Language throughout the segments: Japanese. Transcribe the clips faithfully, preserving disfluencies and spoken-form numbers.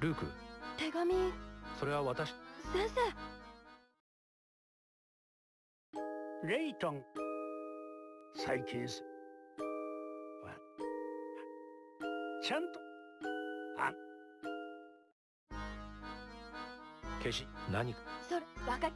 ルーク。 手紙。 それは私。 先生。 レイトン。最近す。ちゃんと。あ。 消し、何か。 それ、わかり。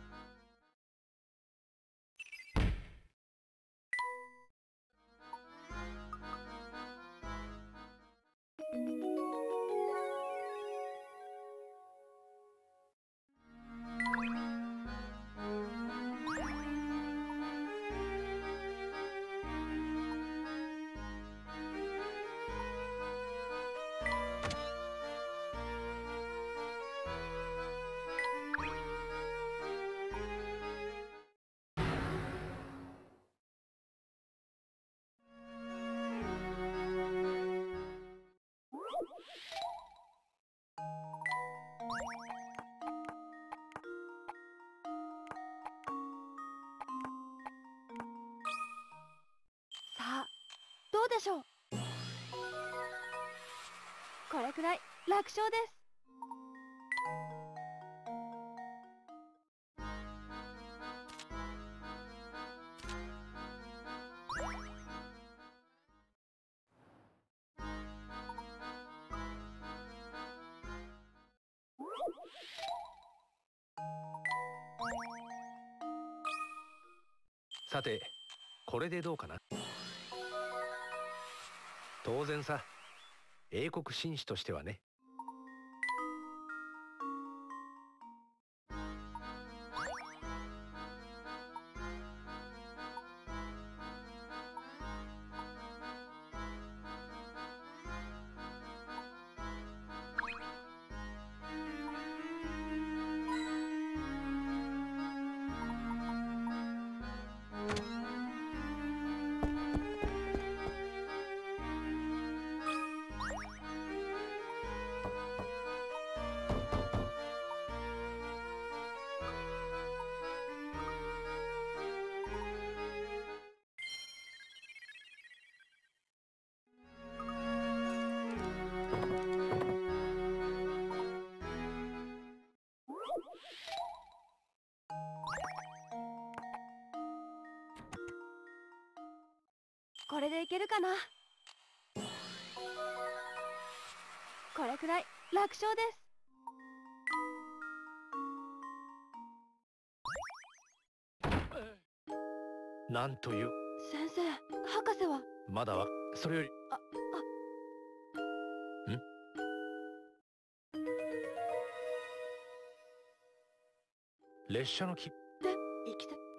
どうでしょう。これくらい楽勝です。 さて、これでどうかな。当然さ、英国紳士としてはね。 これでいけるかな。これくらい楽勝です。 なんという。 先生、博士はまだは。それより。 あ、あ。 ん？列車の切符で、行きたい。 うん。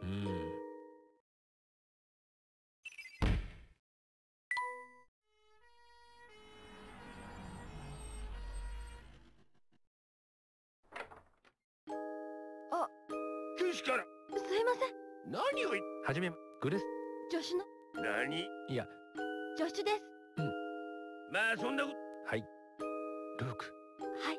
あ、 けしから。 すいません。 何を言っ。 はじめ、グレス。 助手の。 何？ いや、 助手です。 うん。 まあそんなこと。 はい。ルーク。 はい。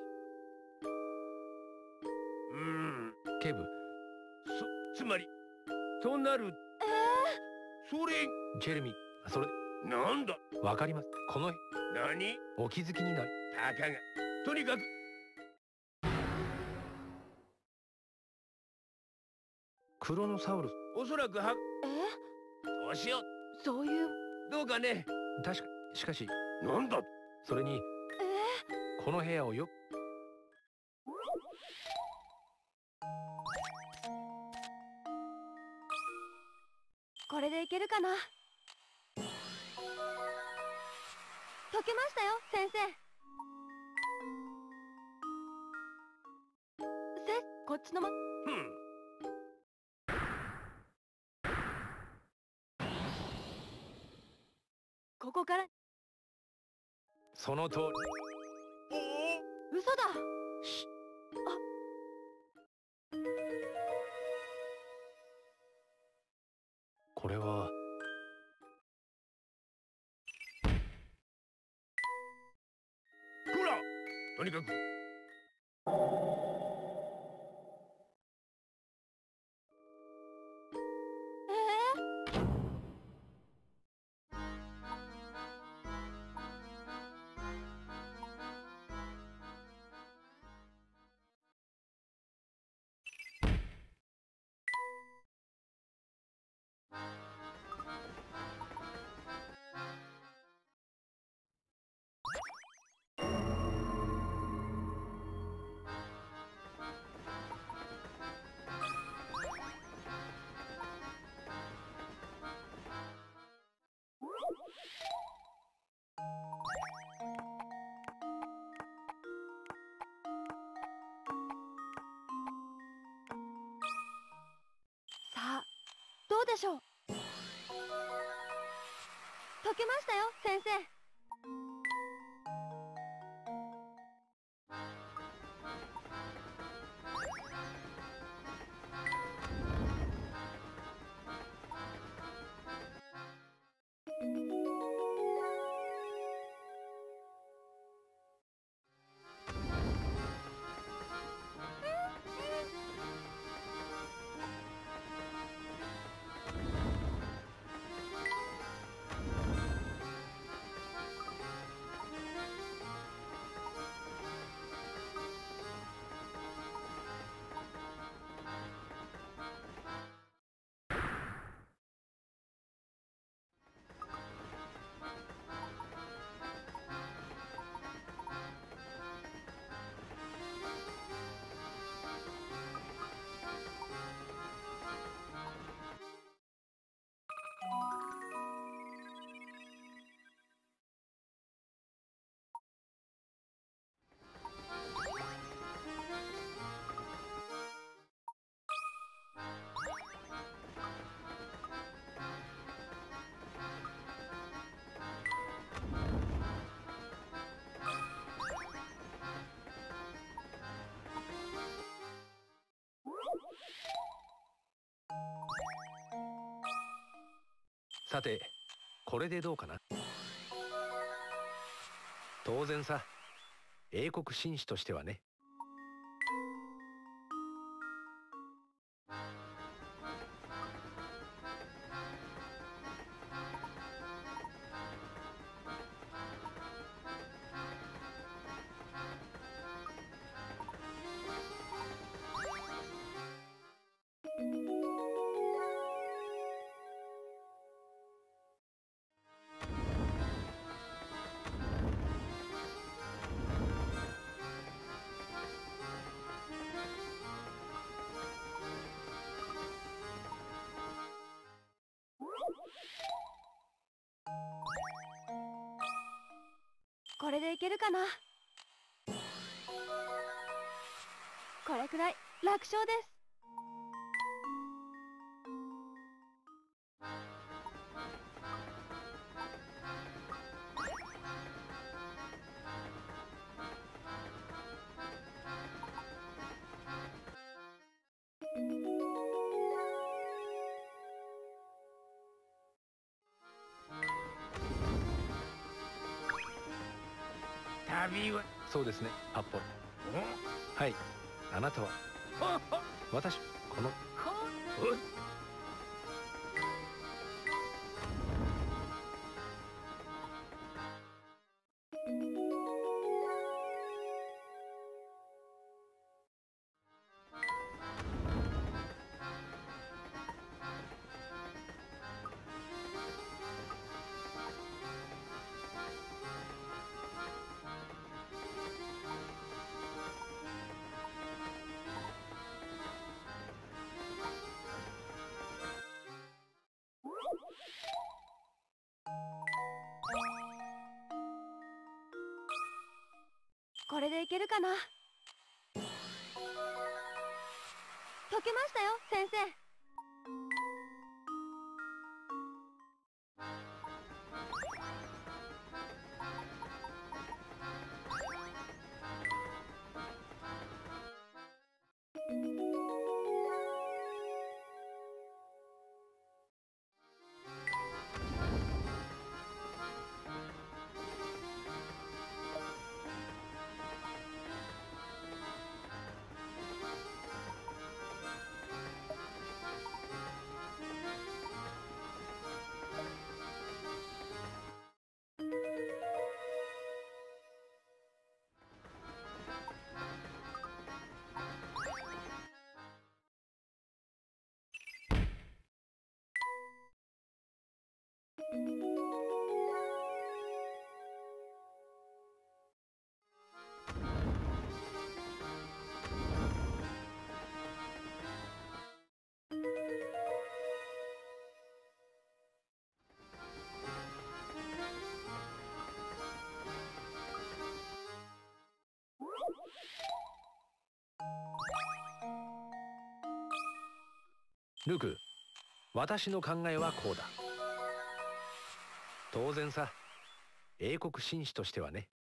うーん。 警部。 そ、つまり、となる。ええー。それ。 ジェレミー、それ。 なんだ。 わかります。この。 何？ お気づきになり。 たかが。とにかく。 クロノサウルス。 おそらくは。 え？ どうしよう。 そういう。 どうかね。 確か、しかし。 なんだ。 それに。 えー、この部屋をよ。 これでいけるかな。解けましたよ、先生。せ、こっちのま。 ふん。 ここから。 その通り。 おお。嘘だ。 し。 あ。 これは。 こら。とにかく。 しょう。解けましたよ、先生。 さて、これでどうかな。当然さ、英国紳士としてはね。 これでいけるかな。これくらい楽勝です。 旅はそうですね、八歩。はい、あなたは私このこれでいけるかな。解けましたよ、先生。 ルーク、 私の考えはこうだ。当然さ。英国紳士としてはね。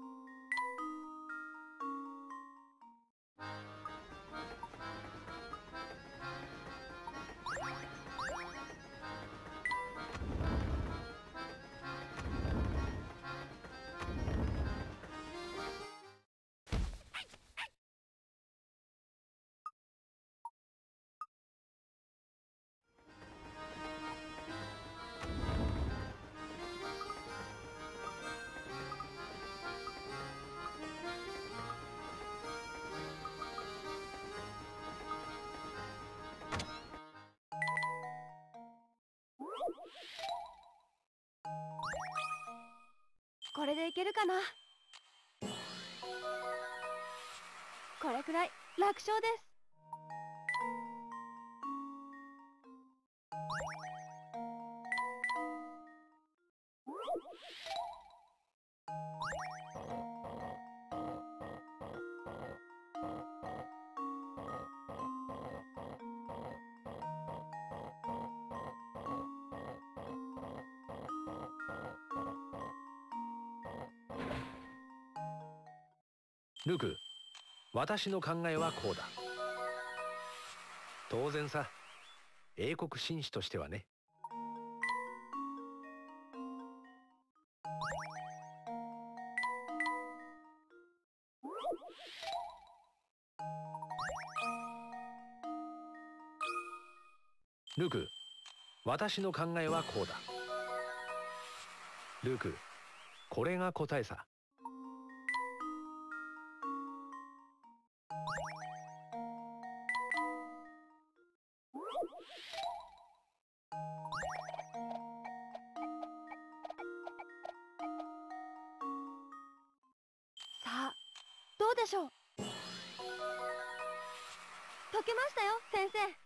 これでいけるかな。これくらい楽勝です。 ルク、私の考えはこうだ。当然さ。英国紳士としてはね。ルク、私の考えはこうだ。ルク、これが答えさ。 さあ、どうでしょう。解けましたよ、先生。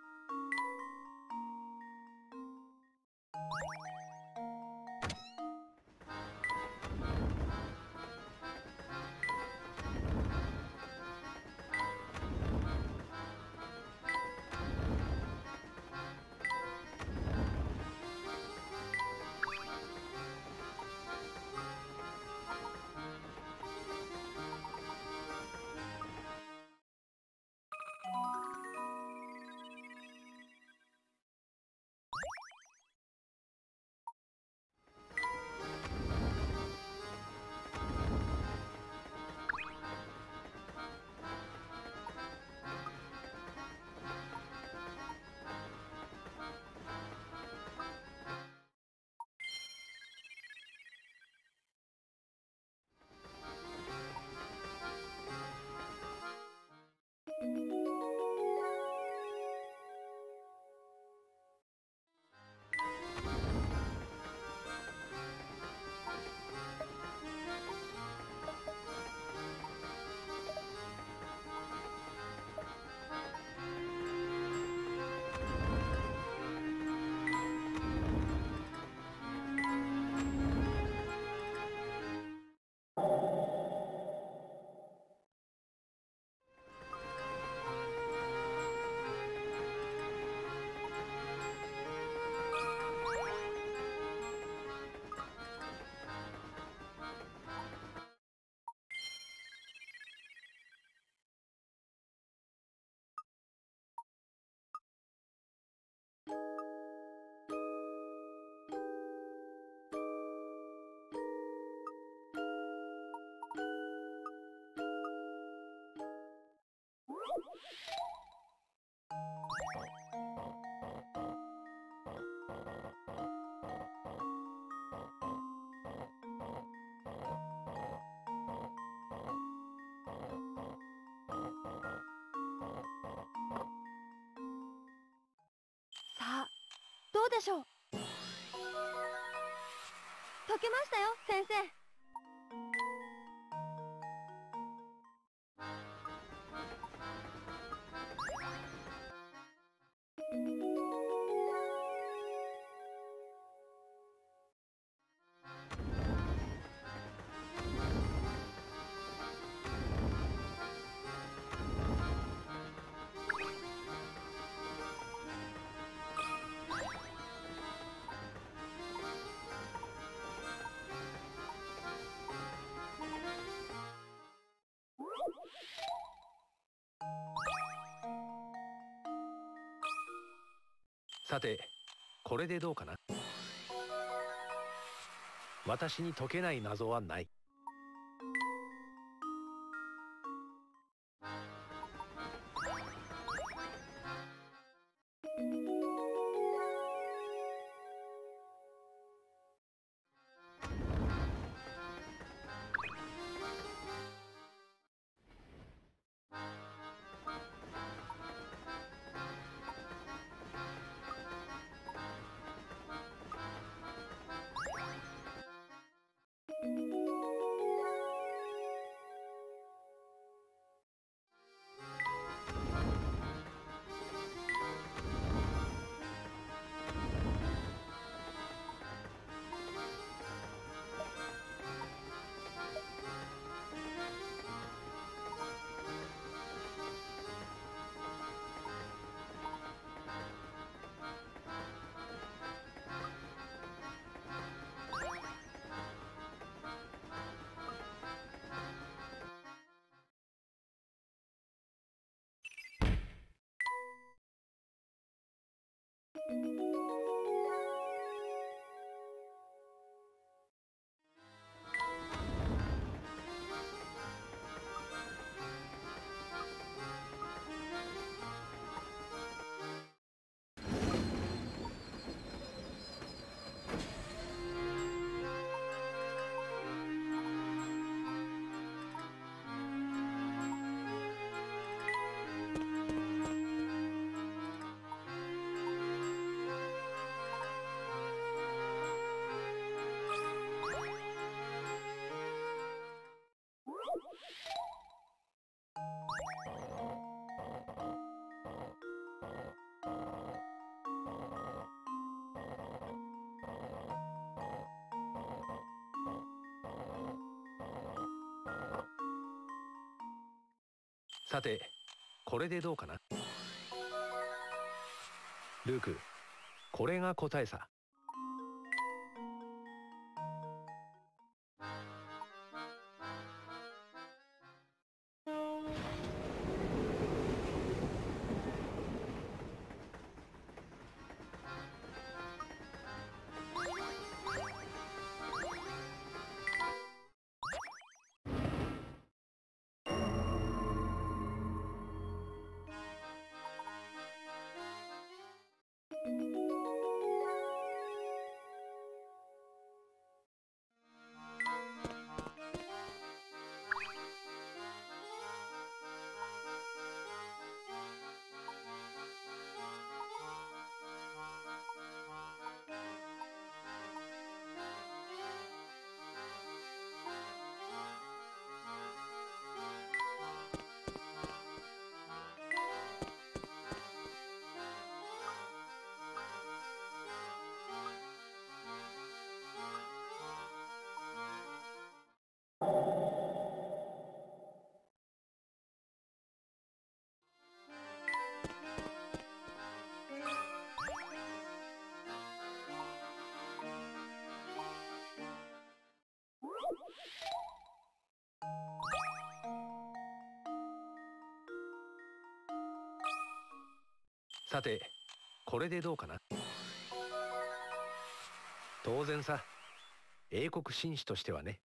さあ、どうでしょう。解けましたよ、先生。 さて、これでどうかな。私に解けない謎はない。さて、これでどうかな。ルーク、これが答えさ。さて、これでどうかな。当然さ、英国紳士としてはね。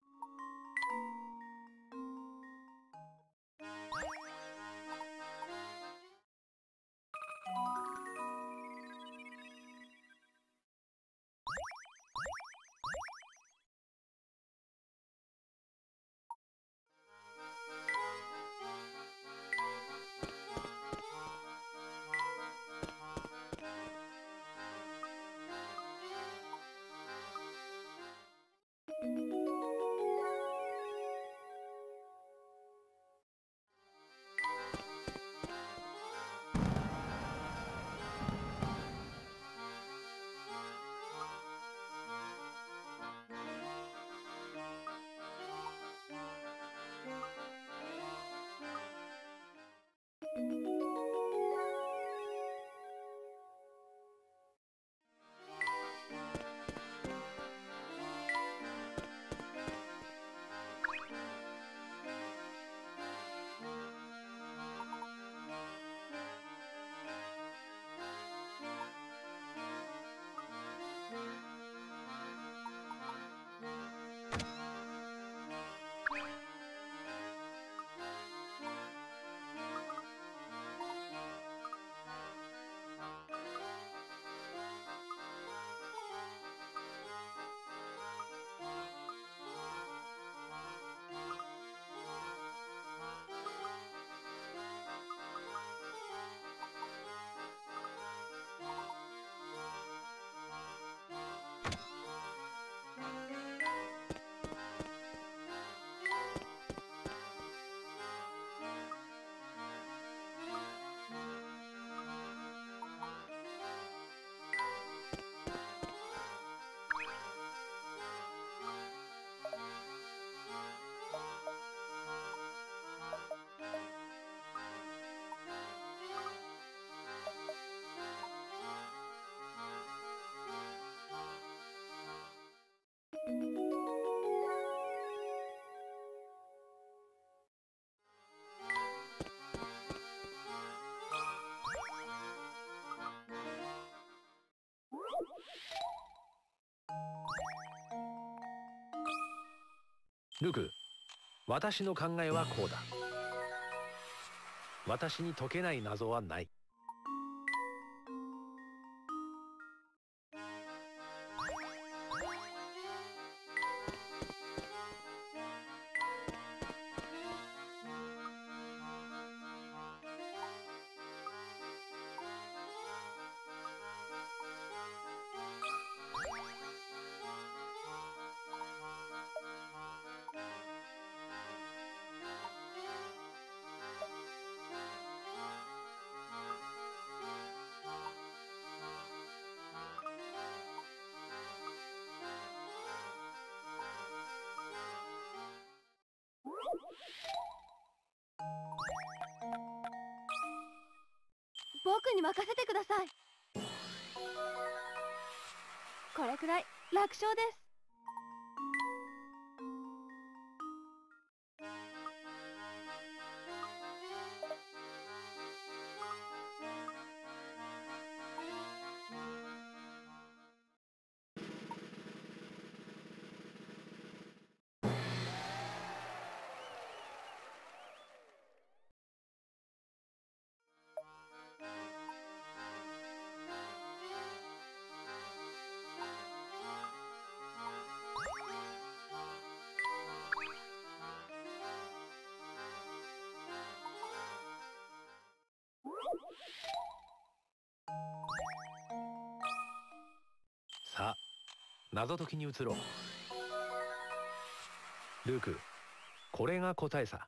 ルク、私の考えはこうだ。私に解けない謎はない。 僕に任せてください。これくらい楽勝です。 さあ、謎解きに移ろう。ルーク、これが答えさ。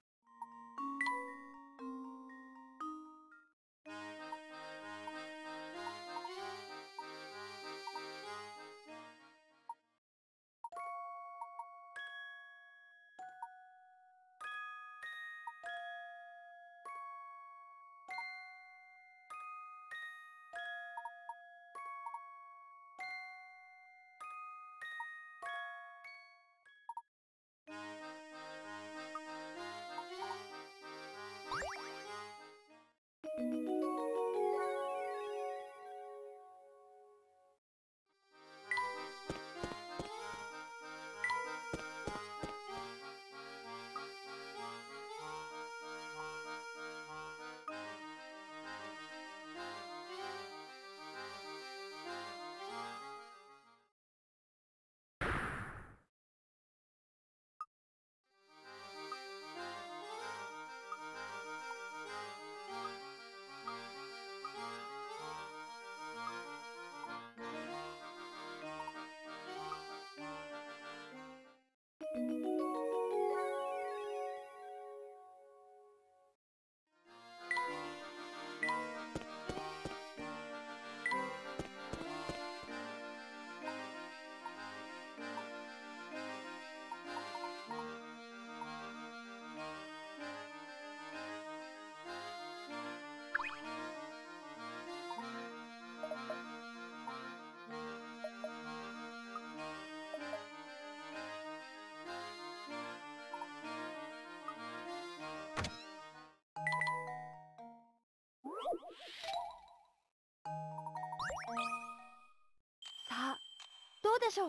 さあ、どうでしょう。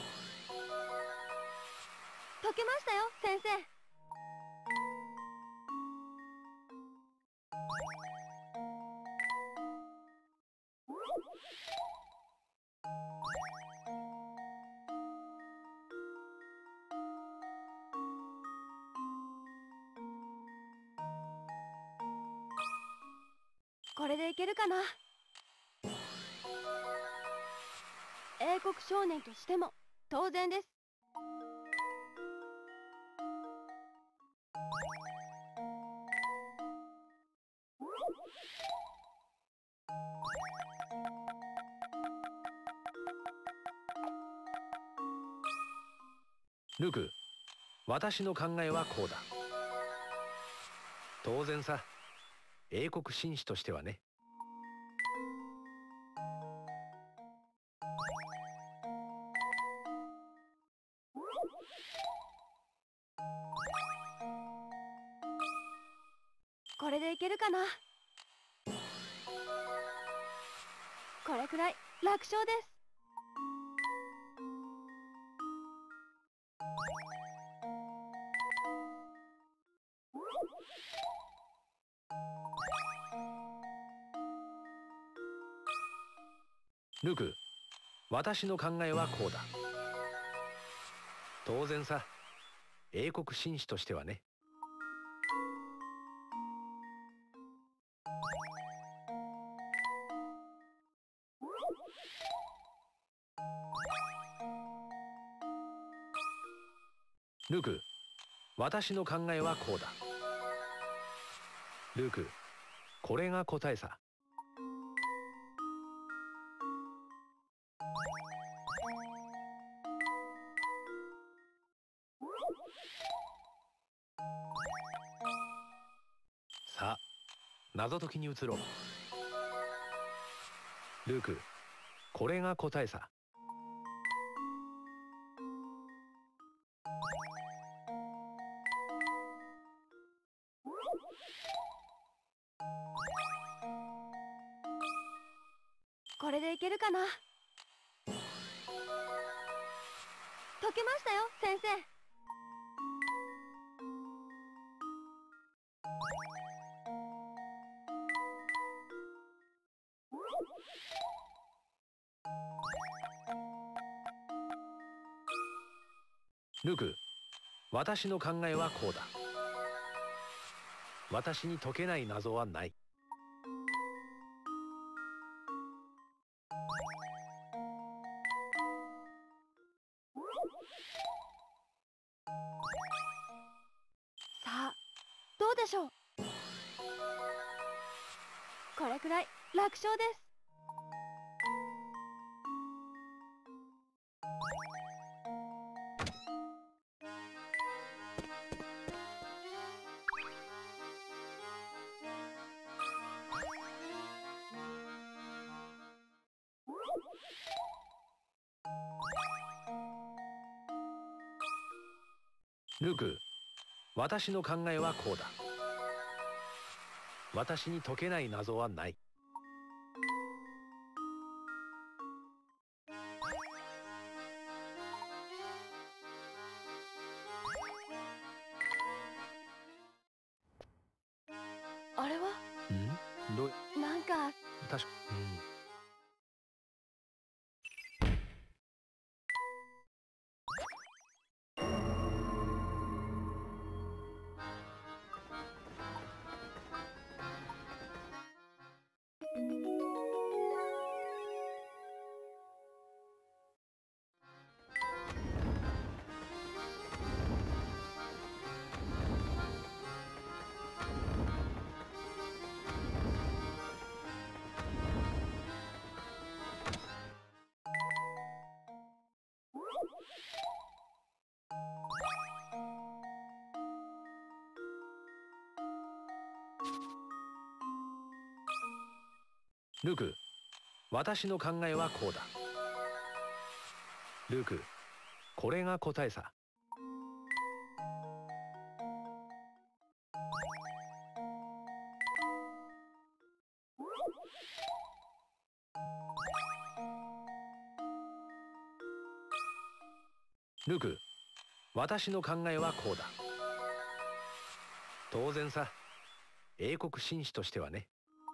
解けましたよ、先生。これでいけるかな。英国少年としても当然です。 ルク、私の考えはこうだ。当然さ、英国紳士としてはね。 これでいけるかな。これくらい楽勝です。 ルク、私の考えはこうだ。当然さ。英国紳士としてはね。ルク、私の考えはこうだ。ルク、これが答えさ。さあ、謎解きに移ろう。ルーク、これが答えさ。 これでいけるかな。解けましたよ、先生。 ルク、私の考えはこうだ。私に解けない謎はない。 さあ、どうでしょう。これくらい楽勝です。 ルク、私の考えはこうだ。私に解けない謎はない。 あれはんどうなんか確か、うんルク、私の考えはこうだ。ルク、これが答えさ。ルク、私の考えはこうだ。当然さ。英国紳士としてはね。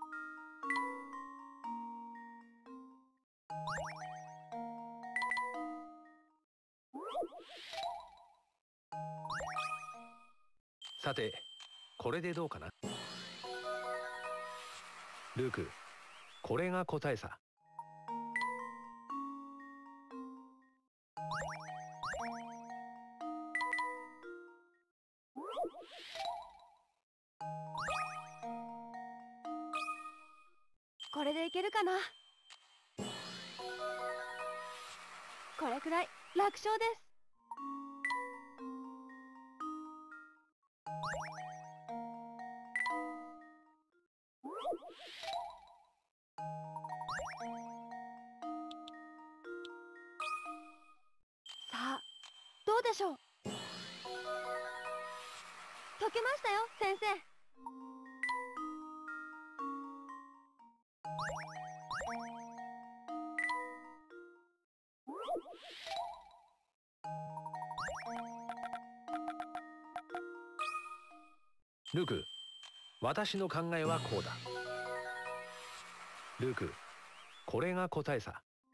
さて、これでどうかな。ルーク、これが答えさ。 これでいけるかな。これくらい楽勝です。さあ、どうでしょう。解けましたよ、先生。 ルーク、私の考えはこうだ。ルーク、これが答えさ。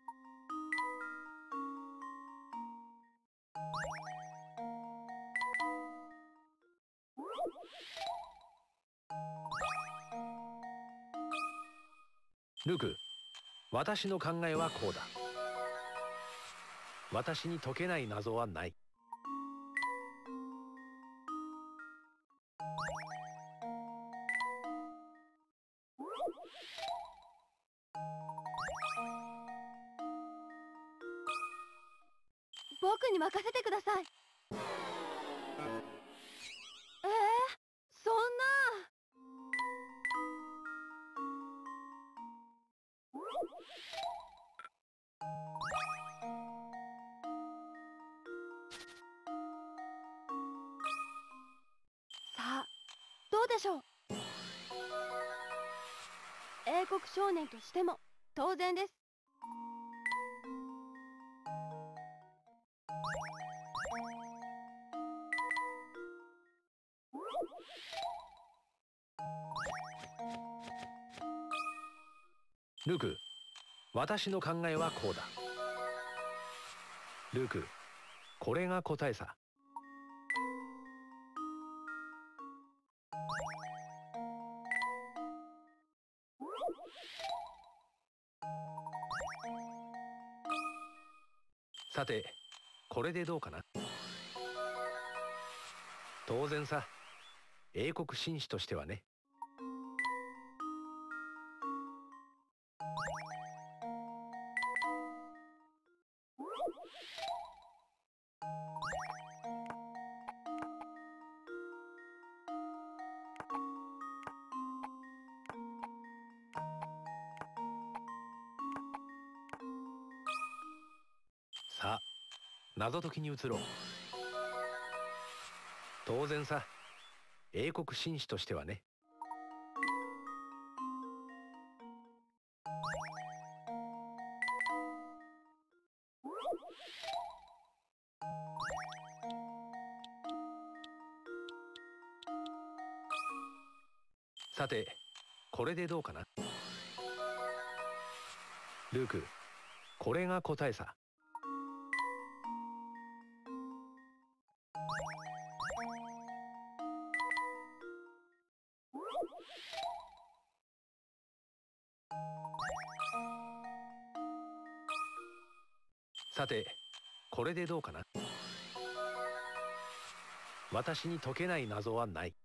ルク、私の考えはこうだ。私に解けない謎はない。 僕に任せてください。えー、そんな。さあ、どうでしょう。英国少年としても当然です。 ルク、私の考えはこうだ。ルク、これが答えさ。さて、これでどうかな。当然さ、英国紳士としてはね。さあ、謎解きに移ろう。当然さ、英国紳士としてはね。さて、これでどうかな。ルーク、これが答えさ。さて、これでどうかな。私に解けない謎はない。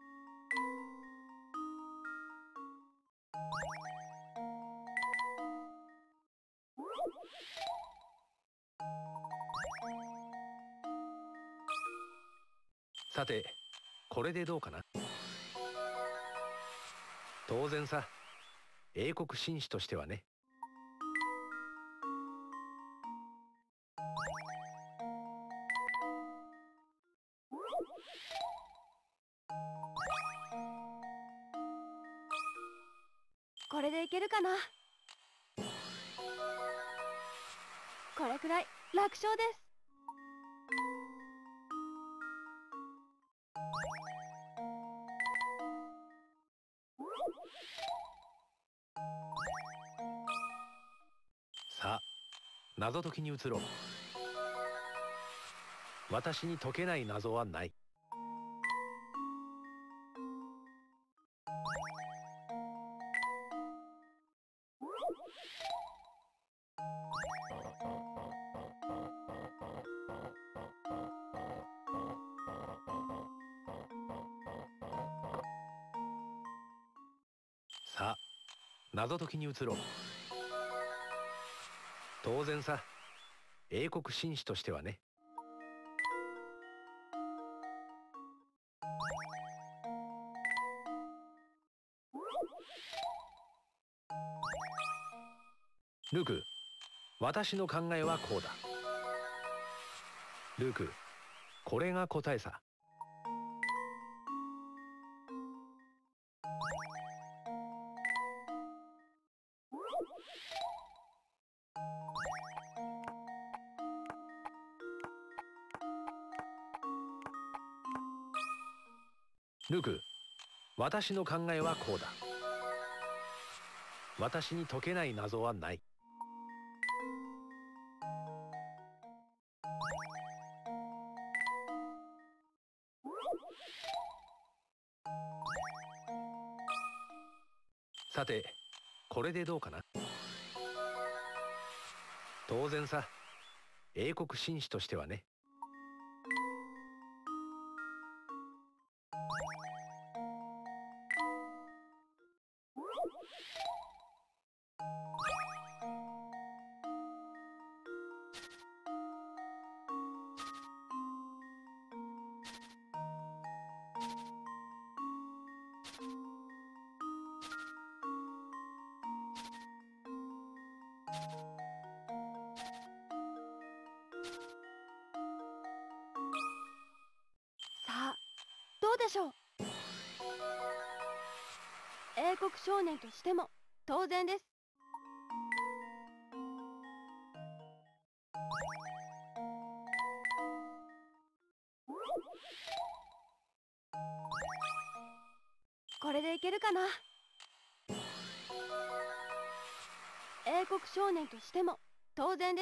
さて、これでどうかな。当然さ、英国紳士としてはね。 これでいけるかな。これくらい楽勝です。 さあ、謎解きに移ろう。私に解けない謎はない。さあ、謎解きに移ろう。当然さ、英国紳士としてはね。ルク、私の考えはこうだ。ルク、これが答えさ。ルク、私の考えはこうだ。私に解けない謎はない。さて、 これでどうかな。当然さ。英国紳士としてはね。 さあ、どうでしょう。英国少年としても当然です。これでいけるかな。英国少年としても当然です。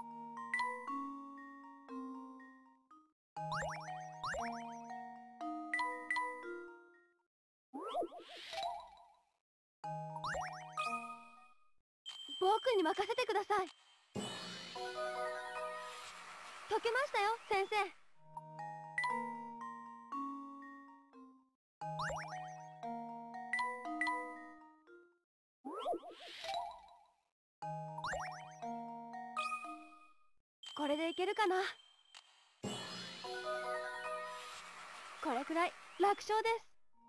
僕に任せてください。解けましたよ、先生。これでいけるかな。これくらい楽勝です。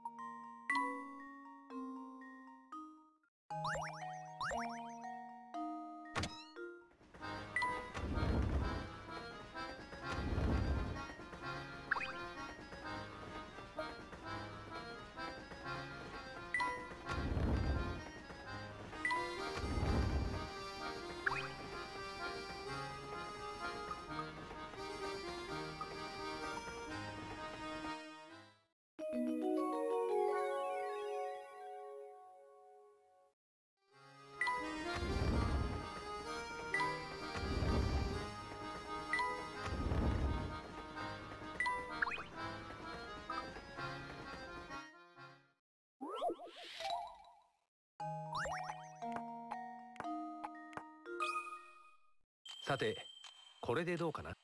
さて、これでどうかな。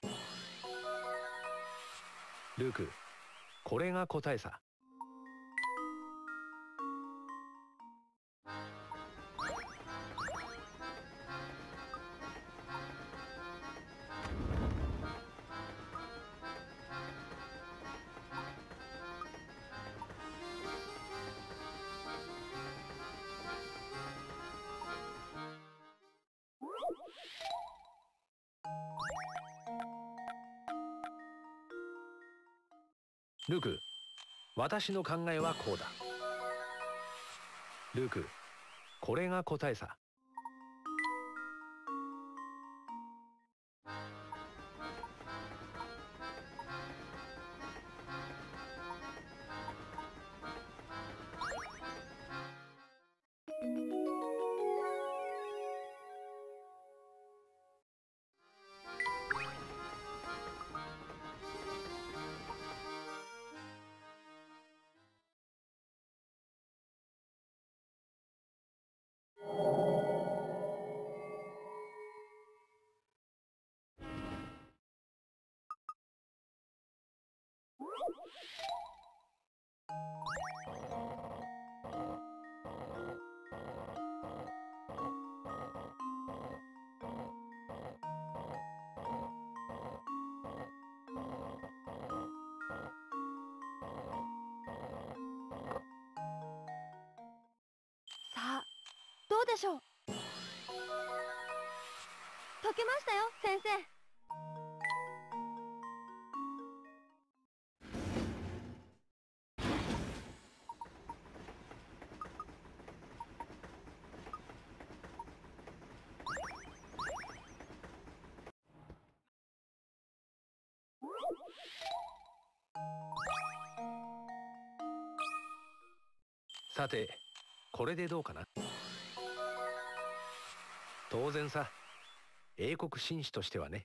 ルーク、これが答えさ。ルーク、私の考えはこうだ。ルーク、これが答えさ。 さあ、どうでしょう。解けましたよ、先生。 さて、これでどうかな。当然さ。英国紳士としてはね。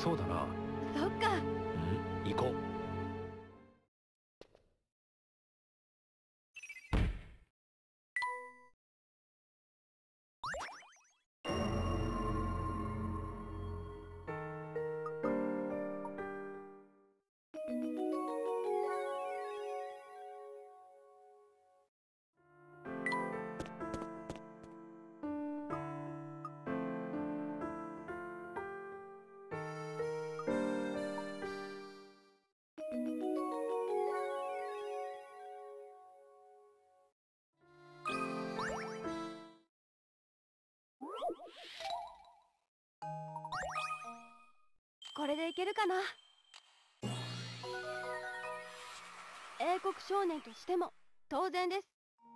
そうだな。 そっか。 うん、行こう。 これでいけるかな。英国少年としても当然です。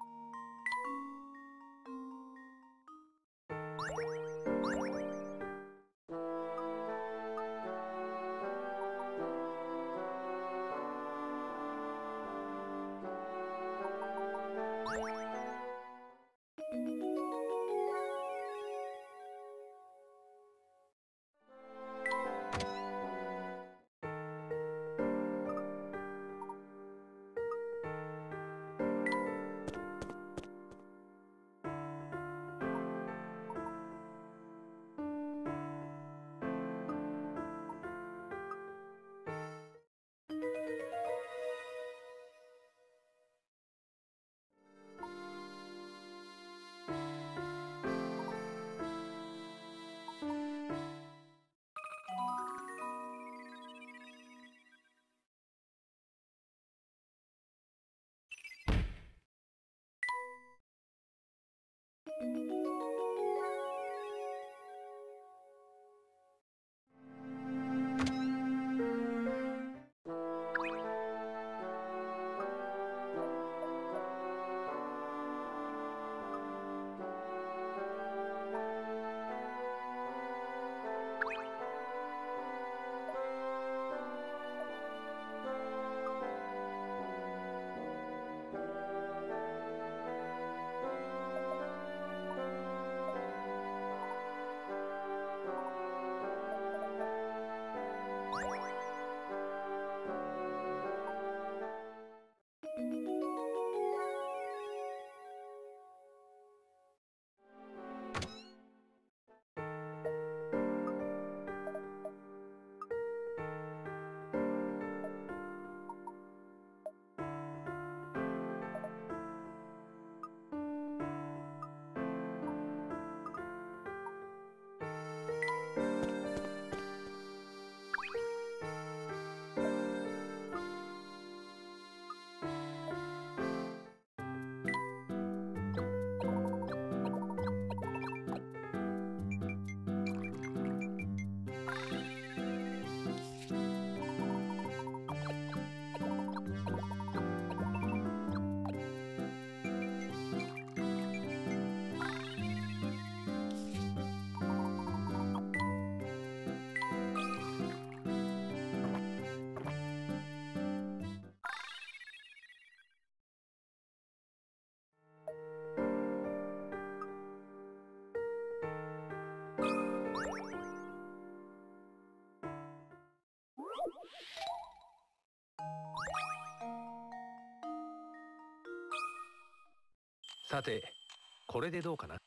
さて、これでどうかな。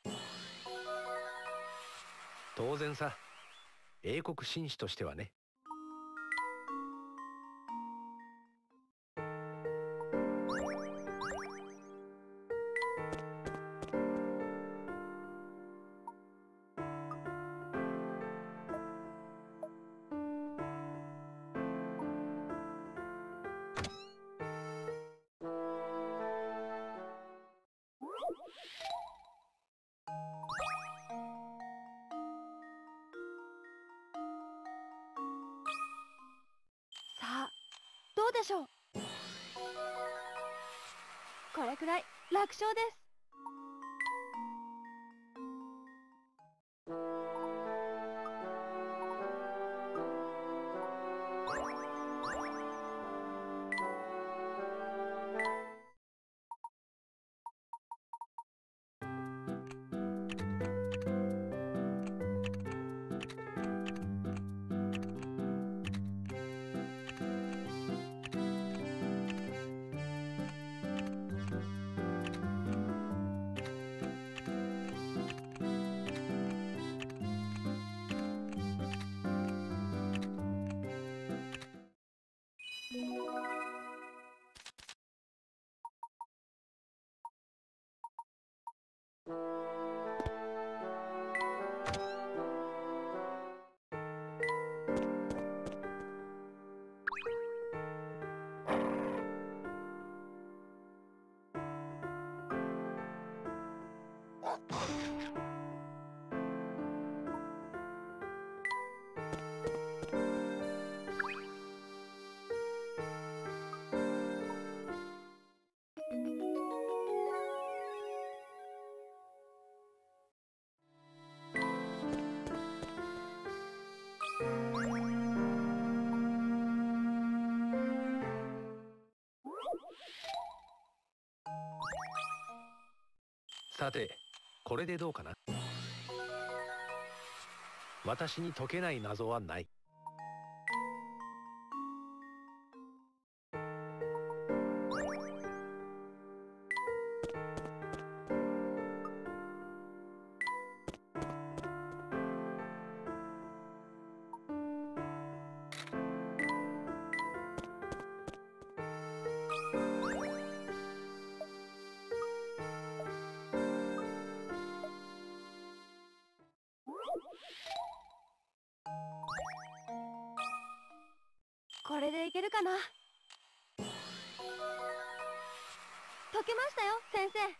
当然さ、英国紳士としてはね。 さあ、どうでしょう。これくらい楽勝です。 さて、これでどうかな。私に解けない謎はない。 これでいけるかな。解けましたよ、先生。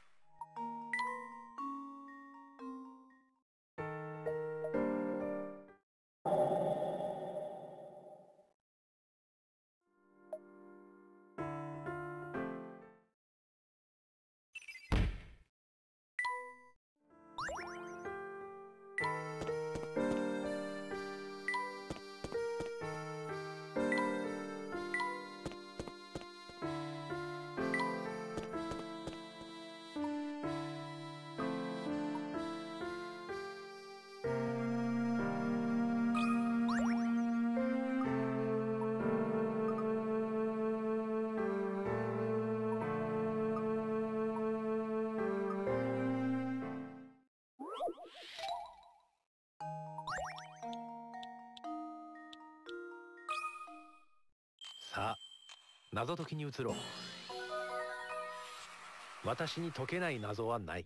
さあ、謎解きに移ろう。私に解けない謎はない。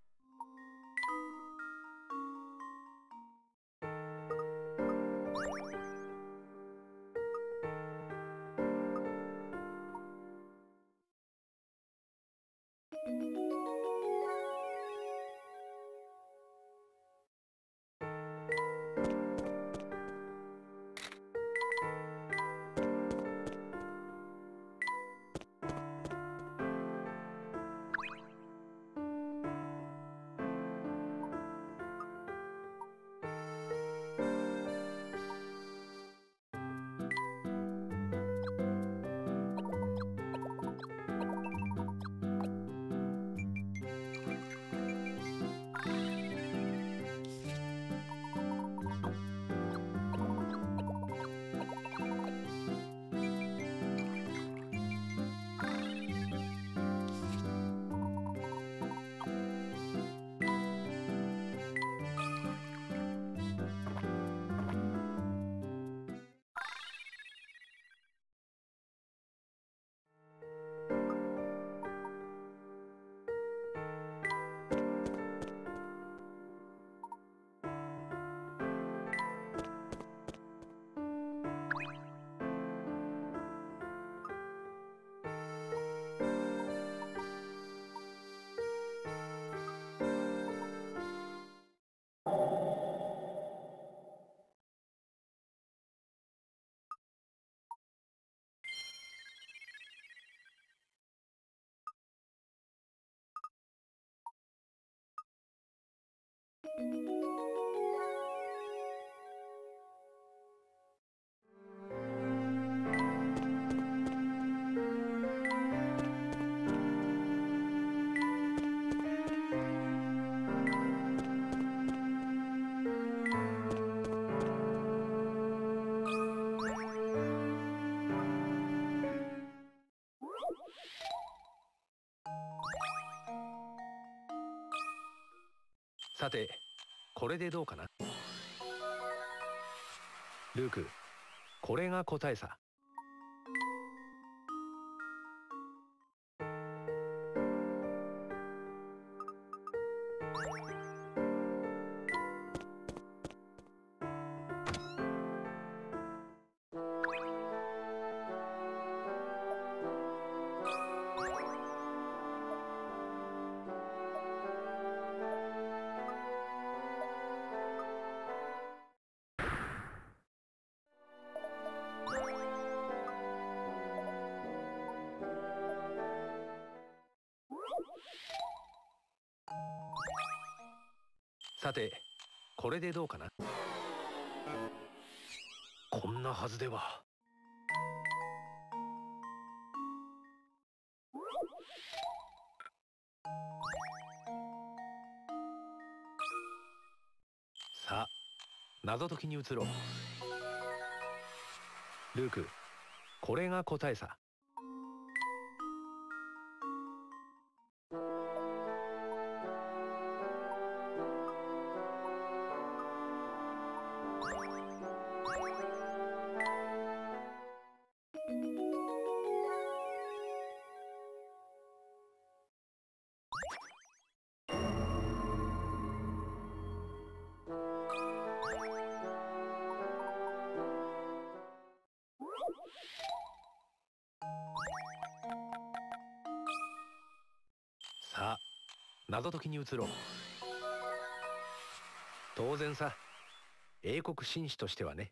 さて、これでどうかな。ルーク、これが答えさ。さて、これでどうかな。こんなはずでは。 さあ、謎解きに移ろう。ルーク、これが答えさ。さあ、謎解きに移ろう。当然さ、英国紳士としてはね。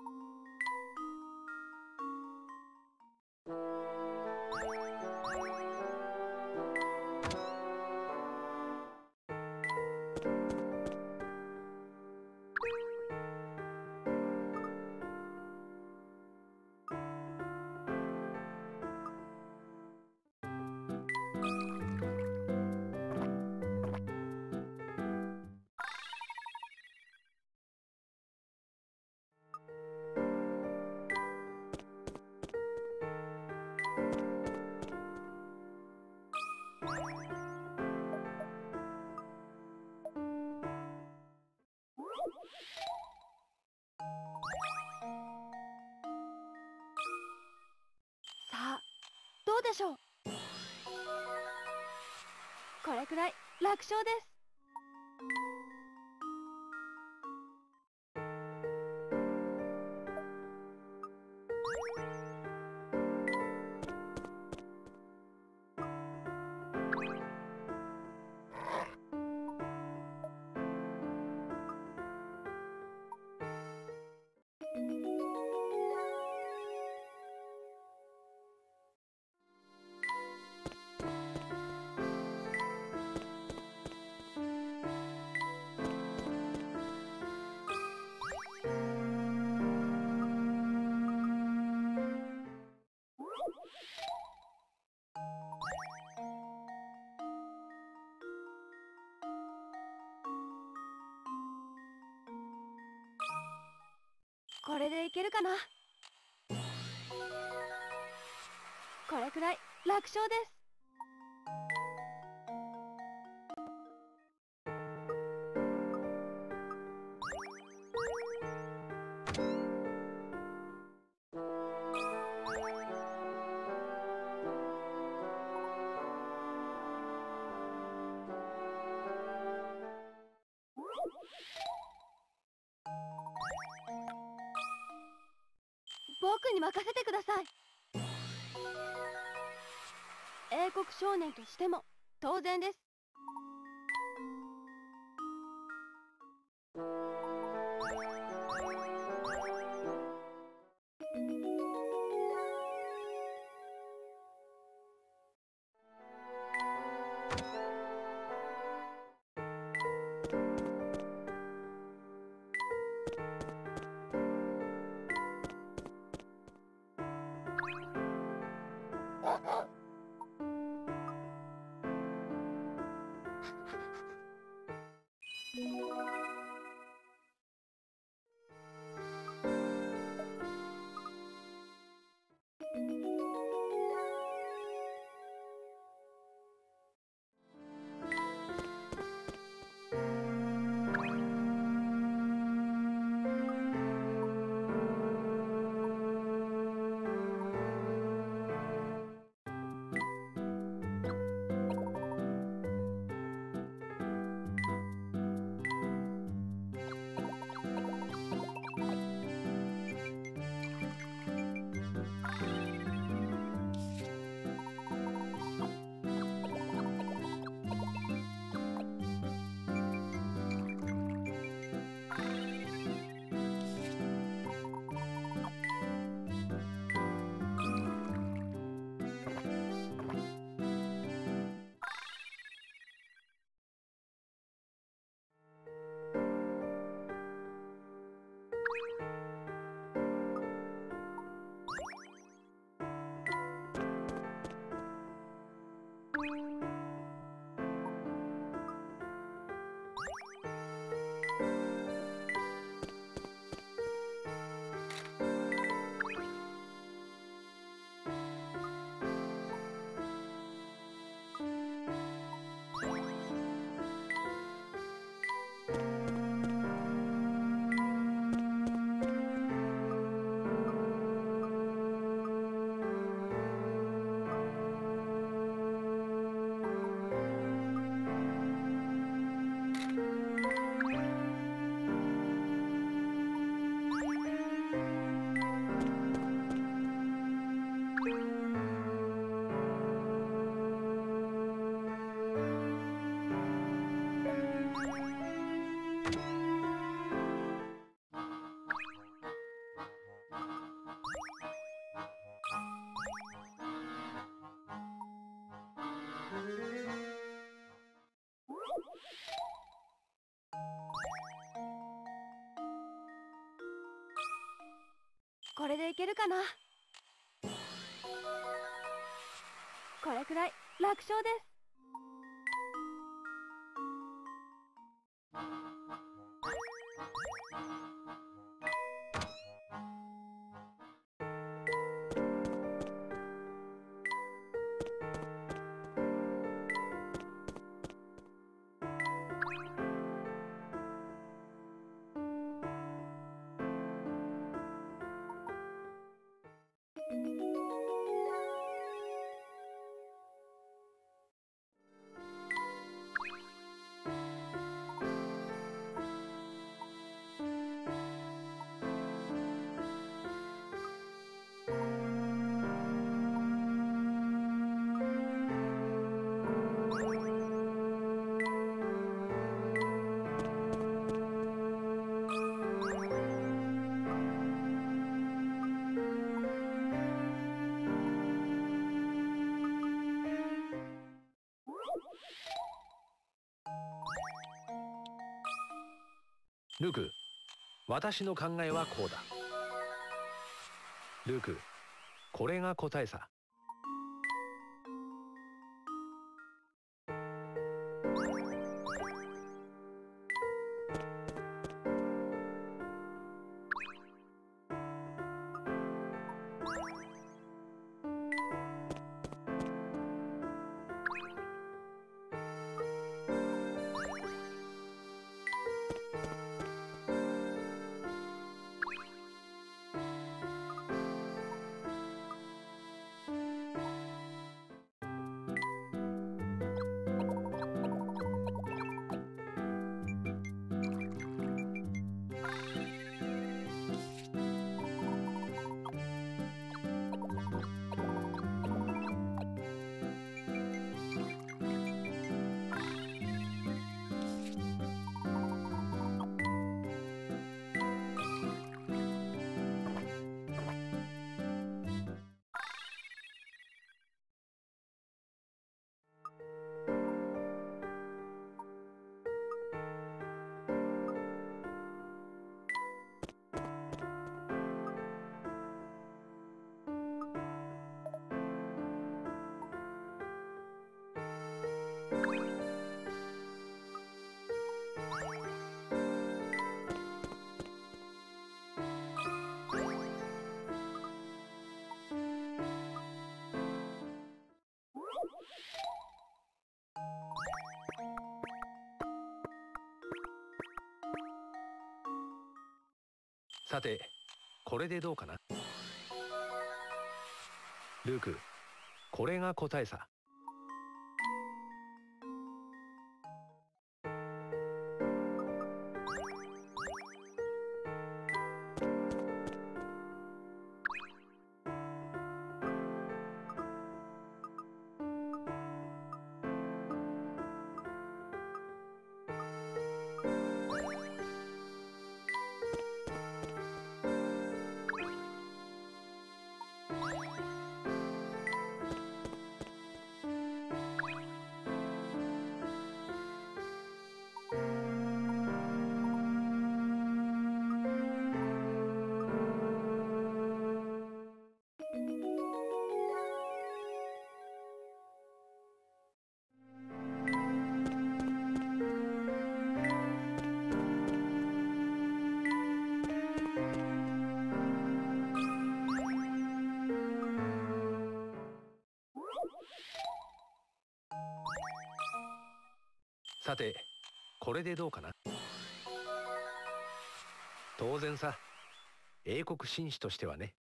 さあ、どうでしょう。これくらい楽勝です。これでいけるかな。これくらい楽勝です。僕に任せてください。英国少年としても当然です。 これでいけるかな。これくらい楽勝です。 ルーク、私の考えはこうだ。ルーク、これが答えさ。さて、これでどうかな。ルーク、これが答えさ。さて、これでどうかな。当然さ、英国紳士としてはね。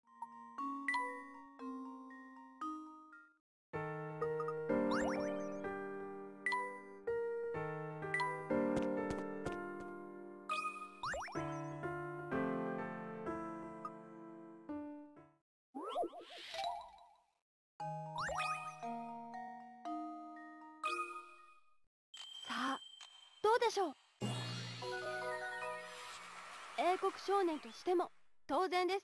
さあ、どうでしょう。英国少年としても当然です。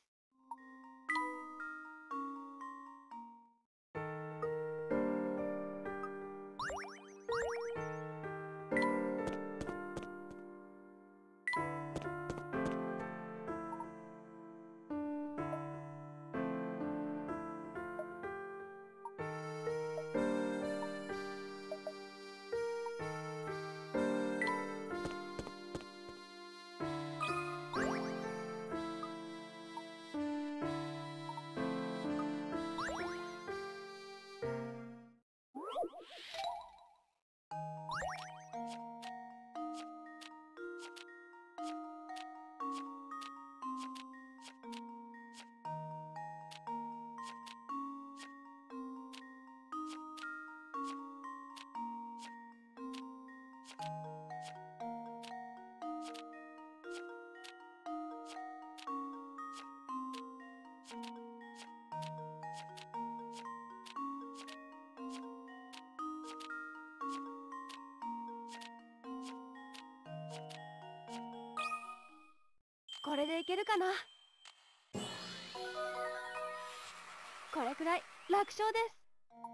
これでいけるかな。これくらい楽勝です。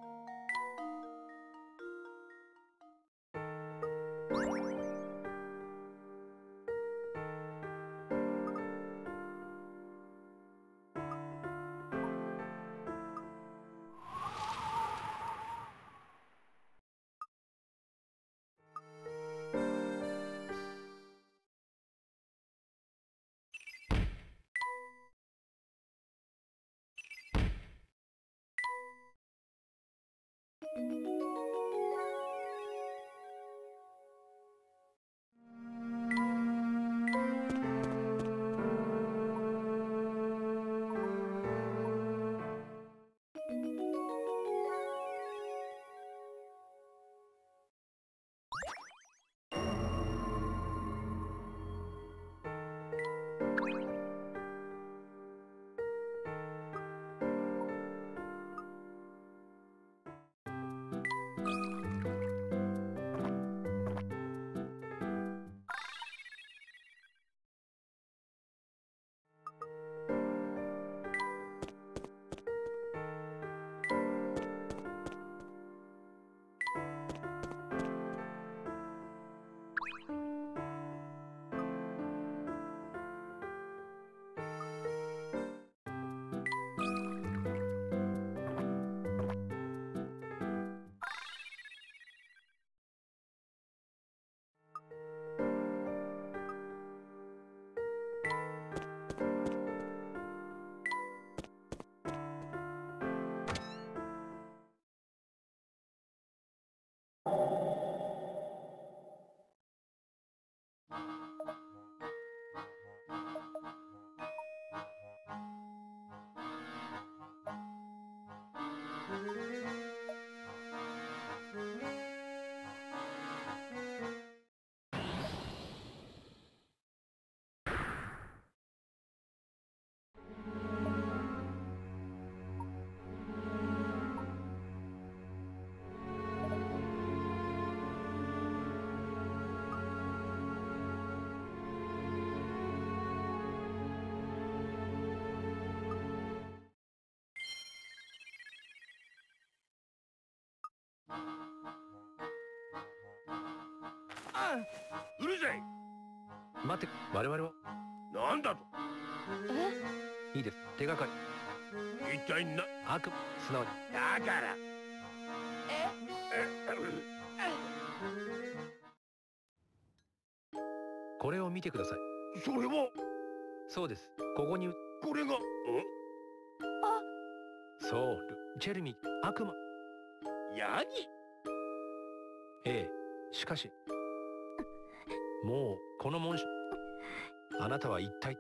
うるさい。 待って、我々はなんだと。 え？ いいです。手がかり。 一体な。 悪魔、すなわちだから。 これを見てください。 それは。 そうです。ここにこれが。ん？ そうルチェルミー悪魔。 ヤギ。 ええ、しかしもうこの紋章、あなたは一体。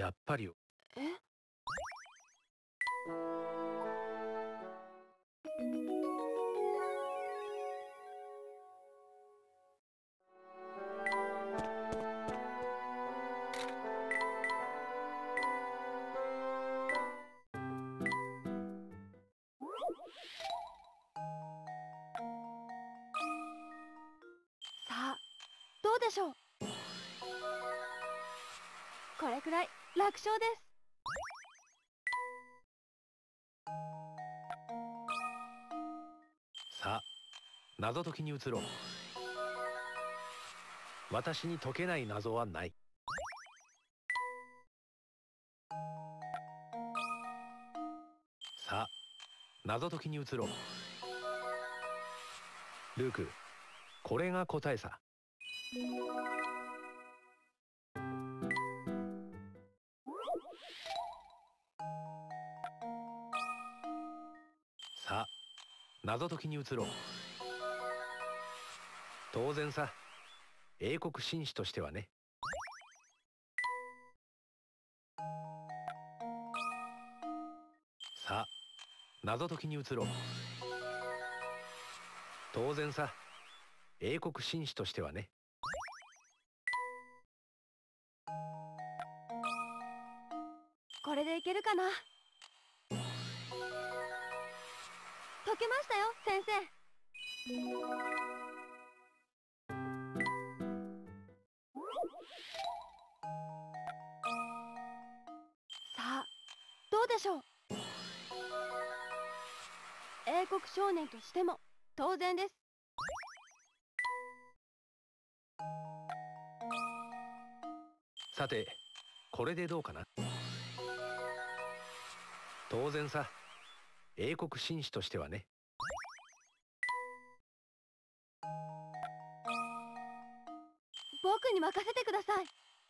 やっぱり。 え？さあ、どうでしょう。これくらい楽勝です。 さあ、謎解きに移ろう。私に解けない謎はない。さあ、謎解きに移ろう。ルーク、これが答えさ。さあ、謎解きに移ろう。当然さ、英国紳士としてはね。さあ、謎解きに移ろう。当然さ、英国紳士としてはね。 これでいけるかな。解けましたよ、先生。さあ、どうでしょう。英国少年としても当然です。 さて、これでどうかな。当然さ、英国紳士としてはね。 僕に任せてください。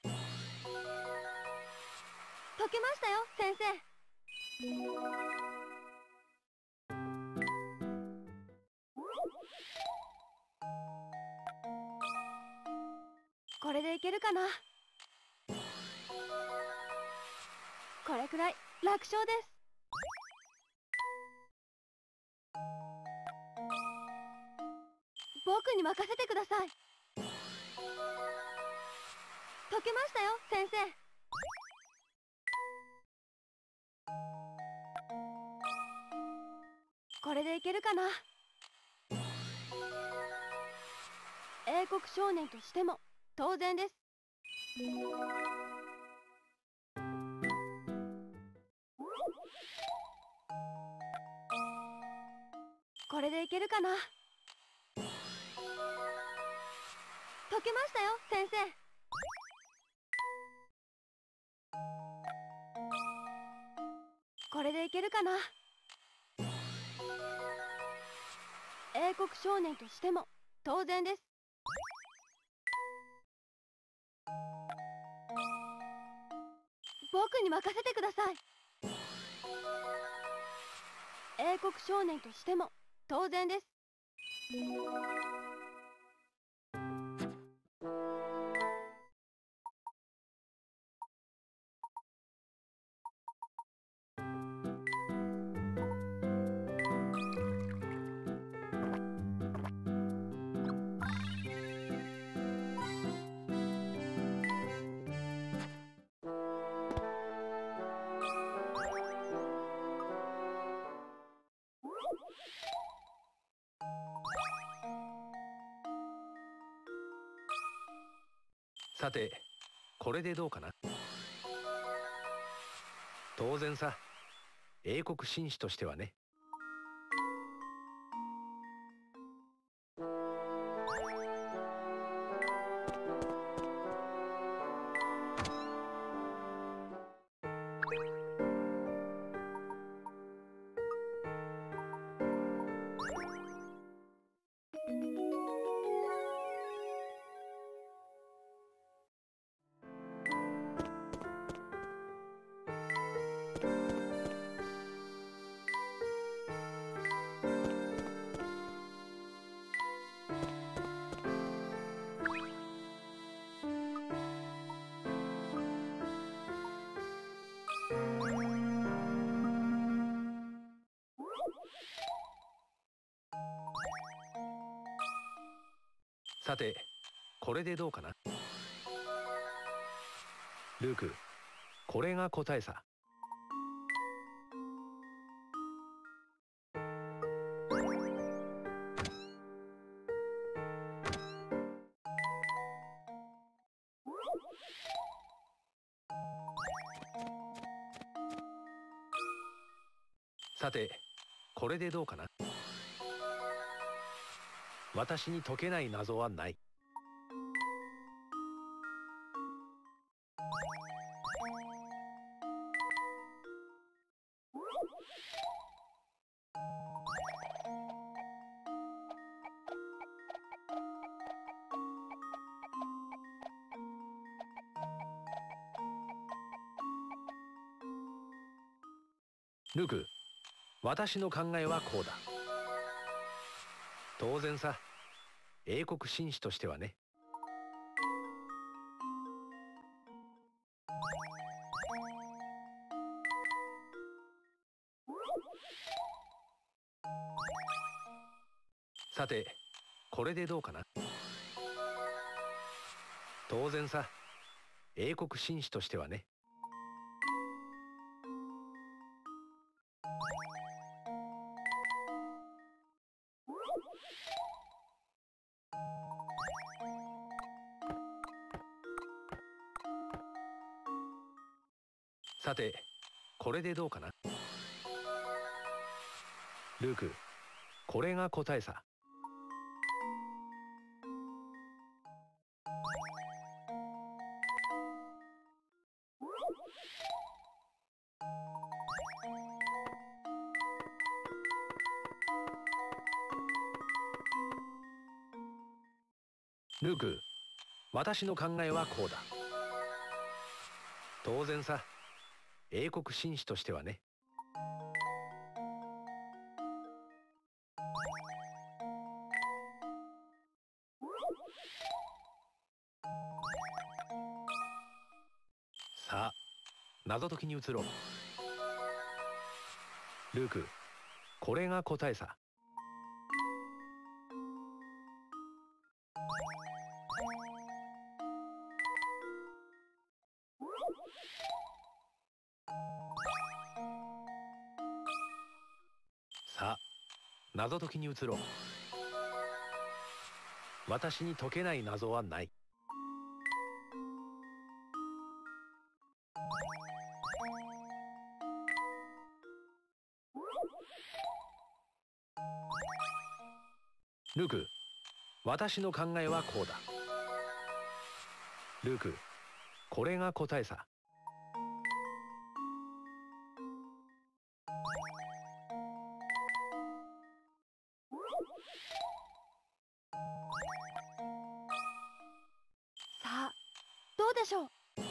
解けましたよ、先生。これでいけるかな。これくらい楽勝です。僕に任せてください。解けましたよ、先生。これでいけるかな。英国少年としても当然です。これでいけるかな。解けましたよ、先生。これでいけるかな。英国少年としても当然です。僕に任せてください。英国少年としても当然です。 さて、これでどうかな。当然さ、英国紳士としてはね。 さて、これでどうかな。ルーク、これが答えさ。さて、これでどうかな。私に解けない謎はない。ルーク、私の考えはこうだ。当然さ、英国紳士としてはね。さて、これでどうかな。当然さ、英国紳士としてはね。さて、これでどうかな。ルーク、これが答えさ。ルーク、私の考えはこうだ。当然さ、英国紳士としてはね。さあ、謎解きに移ろう。ルーク、これが答えさ。さあ、謎解きに移ろう。私に解けない謎はない。ルーク、私の考えはこうだ。ルーク、これが答えさ。 さあ、どうでしょう。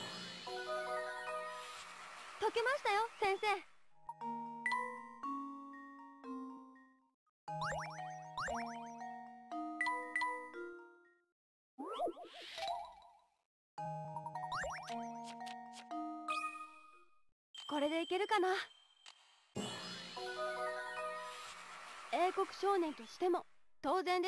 解けましたよ、先生。これでいけるかな。英国少年としても当然です。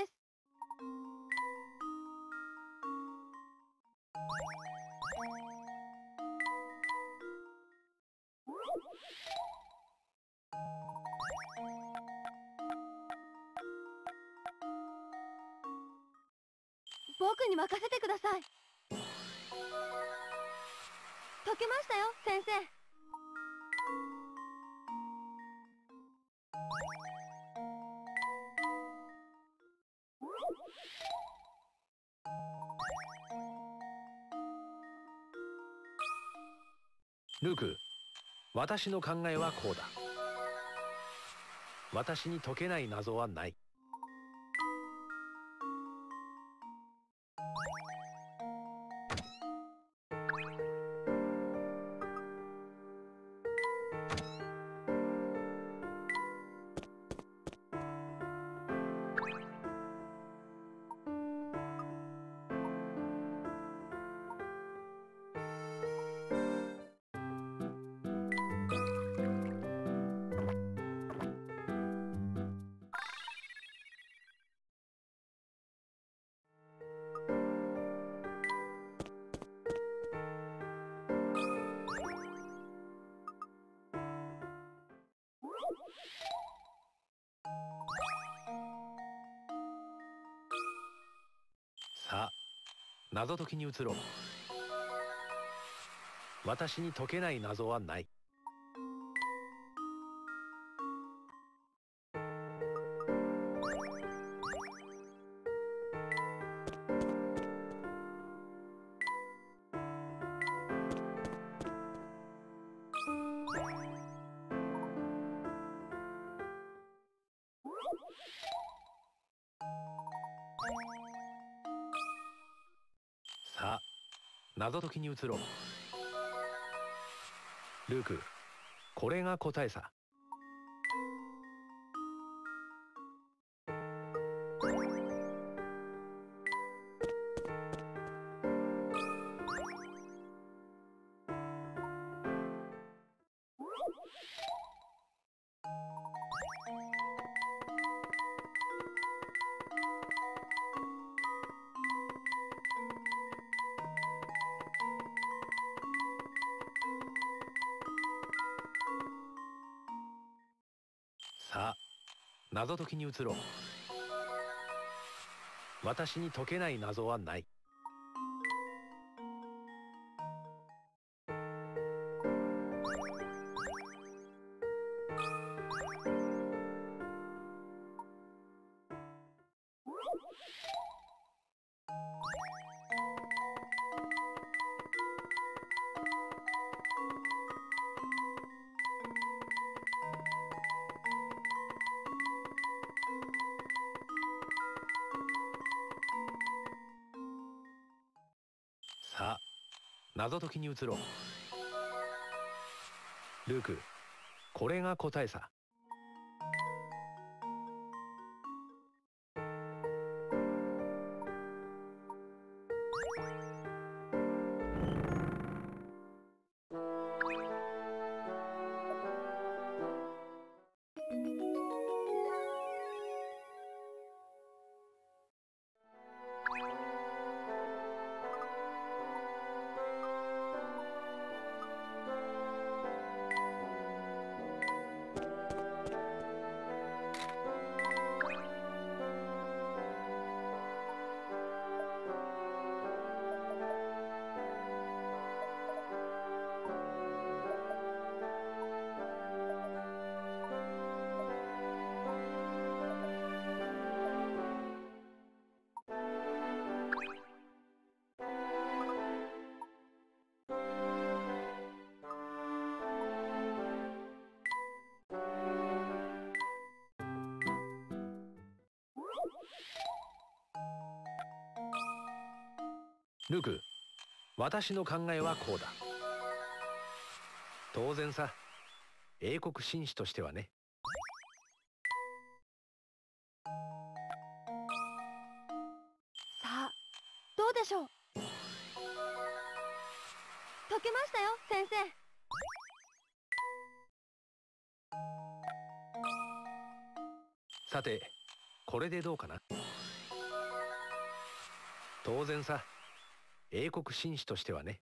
僕に任せてください。解けましたよ、先生。 ルーク、私の考えはこうだ。私に解けない謎はない。 謎解きに移ろう。私に解けない謎はない。さあ、謎解きに移ろう。ルーク、これが答えさ。さあ、謎解きに移ろう。私に解けない謎はない。さあ、謎解きに移ろう。ルーク、これが答えさ。ルーク、私の考えはこうだ。当然さ、英国紳士としてはね。 さあ、どうでしょう。解けましたよ、先生。 さて、これでどうかな。当然さ、英国紳士としてはね。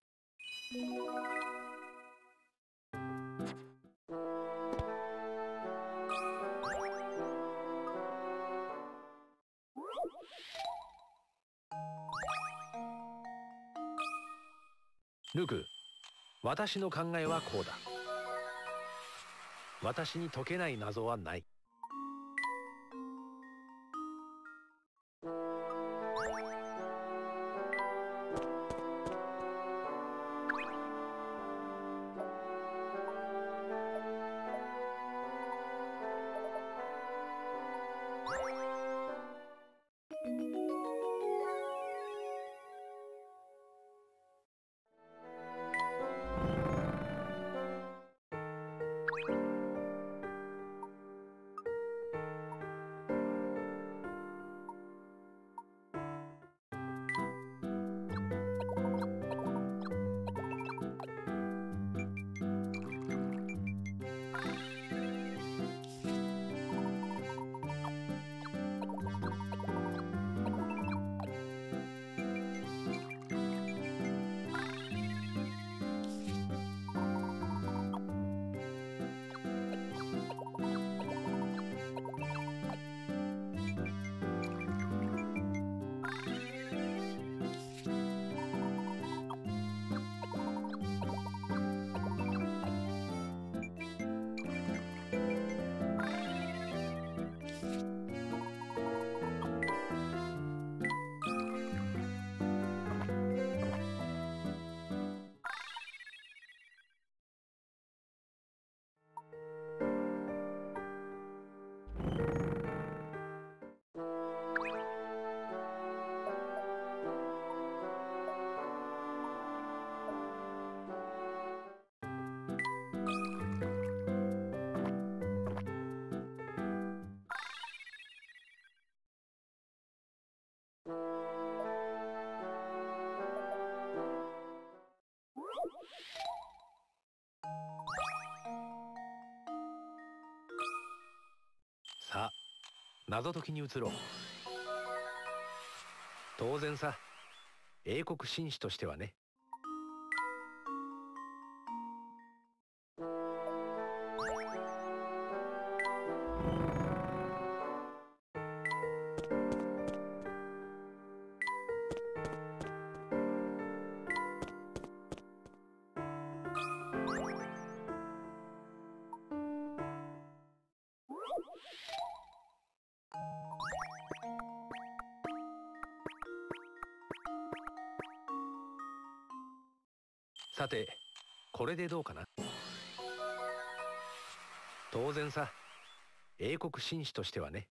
ルーク、私の考えはこうだ。私に解けない謎はない。 さあ謎解きに移ろう。当然さ、英国紳士としてはね。さて、これでどうかな。当然さ、英国紳士としてはね。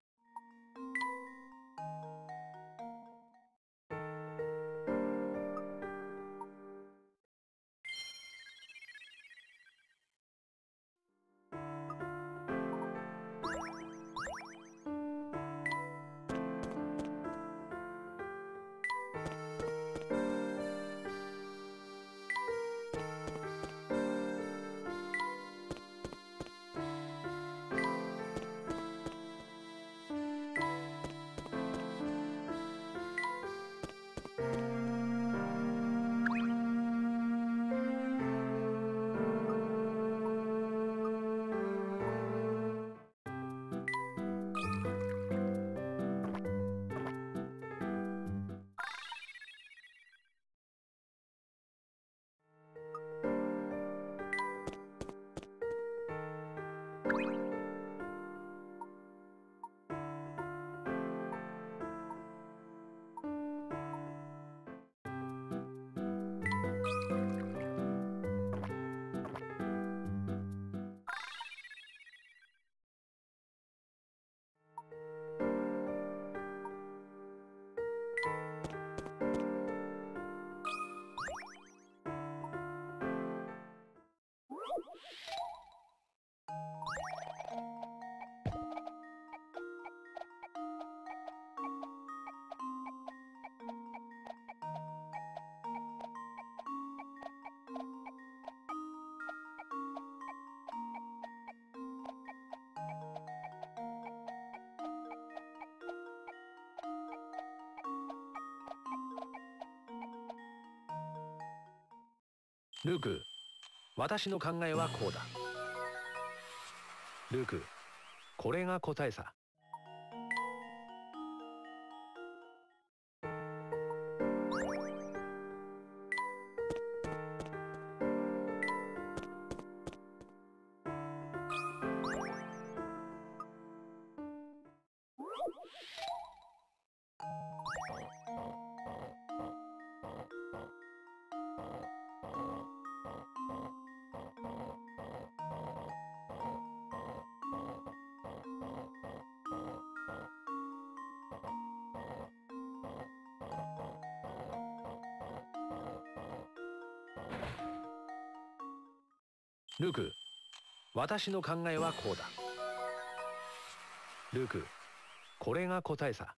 ルーク、私の考えはこうだ。ルーク、これが答えさ。ルーク、私の考えはこうだ。ルーク、これが答えさ。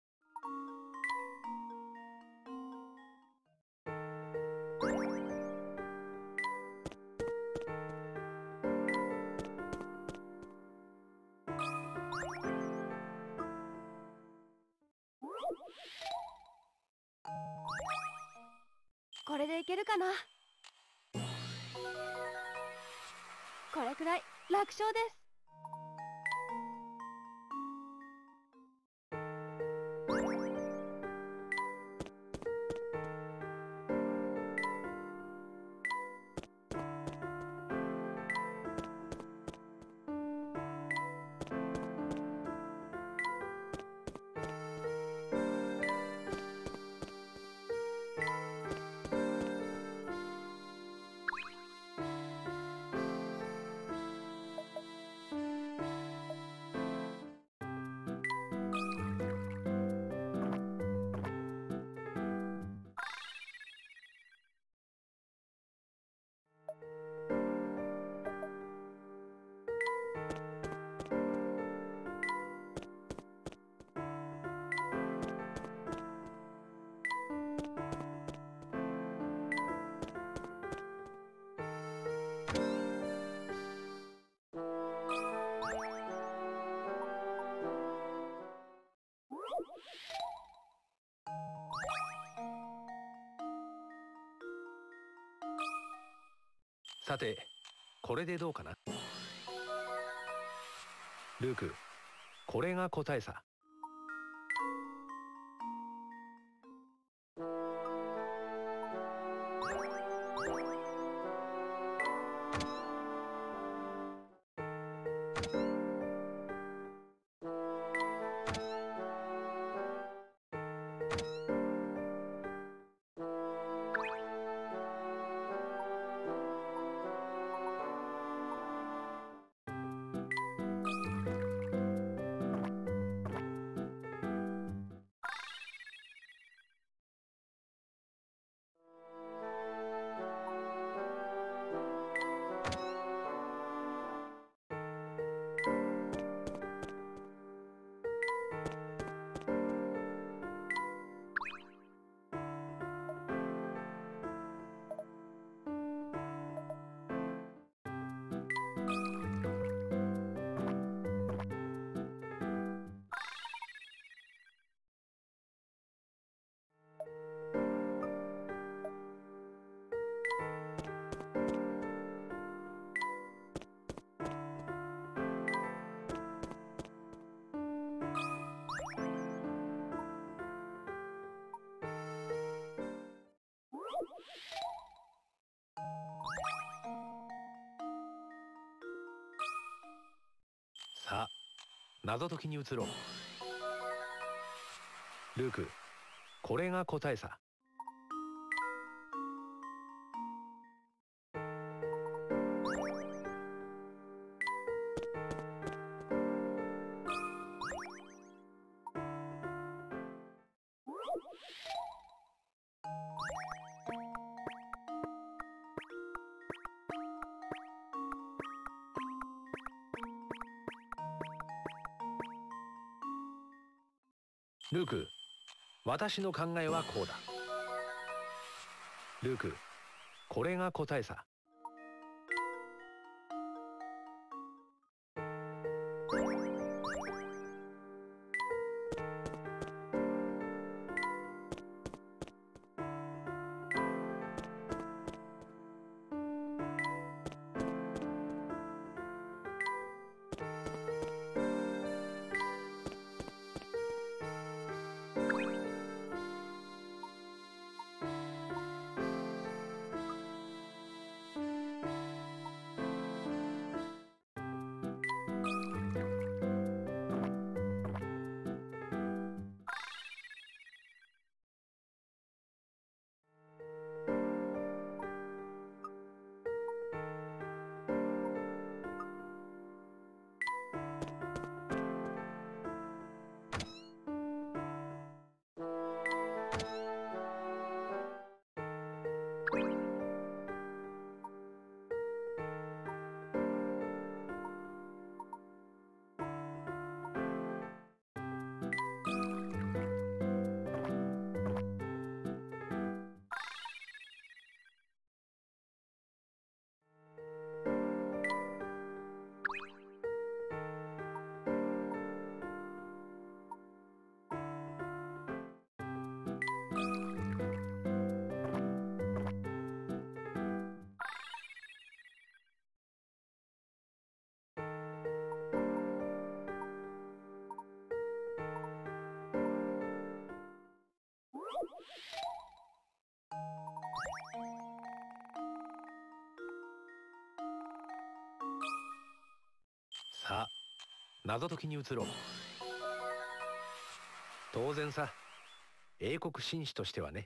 これでいけるかな。これくらい楽勝です。 さてこれでどうかな。ルーク、これが答えさ。さあ謎解きに移ろう。ルーク、これが答えさ。ルーク、私の考えはこうだ。ルーク、これが答えさ。さあ謎解きに移ろう。当然さ、英国紳士としてはね。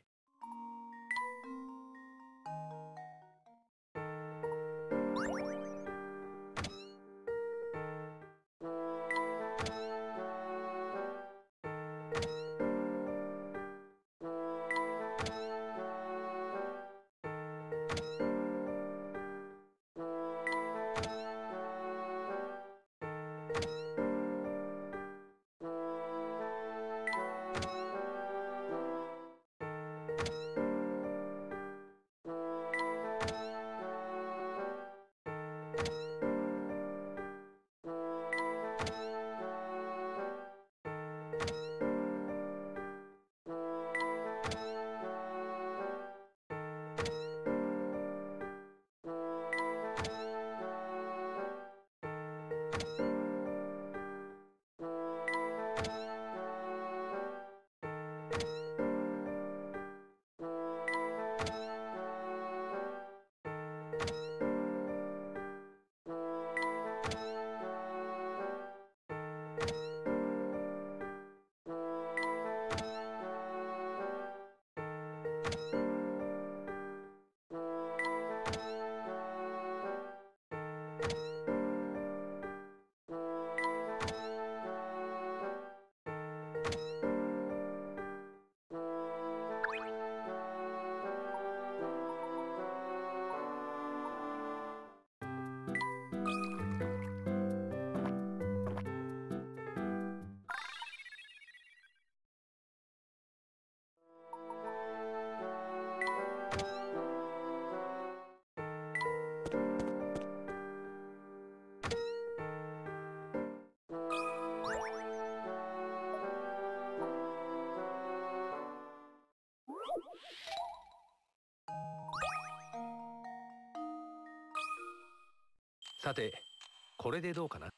さてこれでどうかな。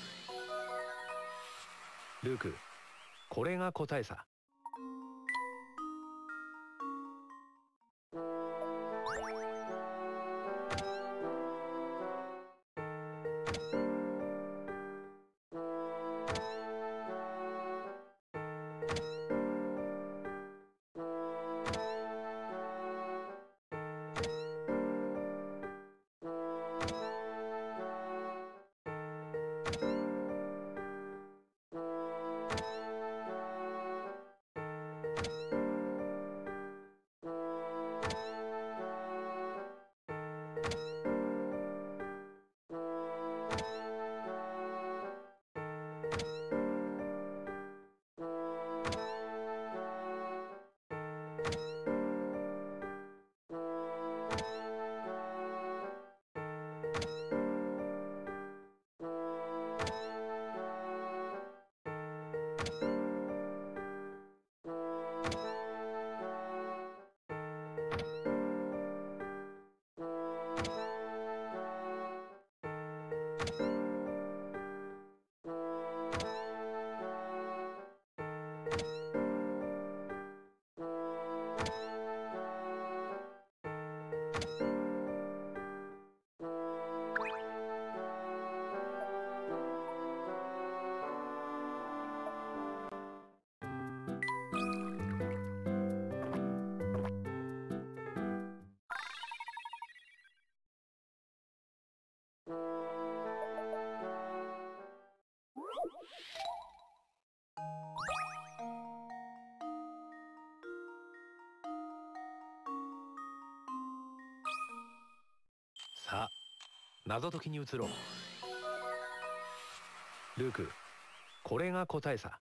ルーク、これが答えさ。さあ謎解きに移ろう。ルーク、これが答えさ。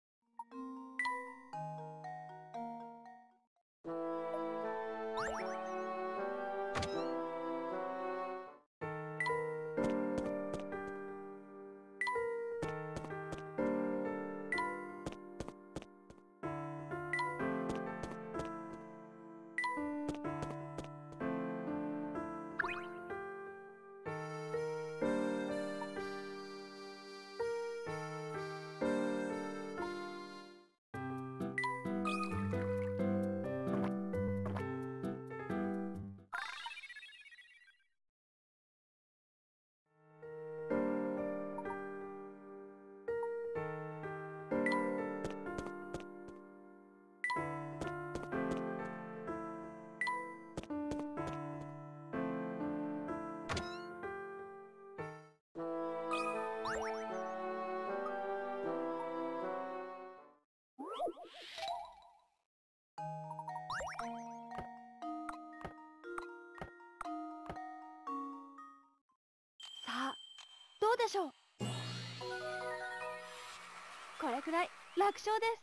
さあどうでしょう。これくらい楽勝です。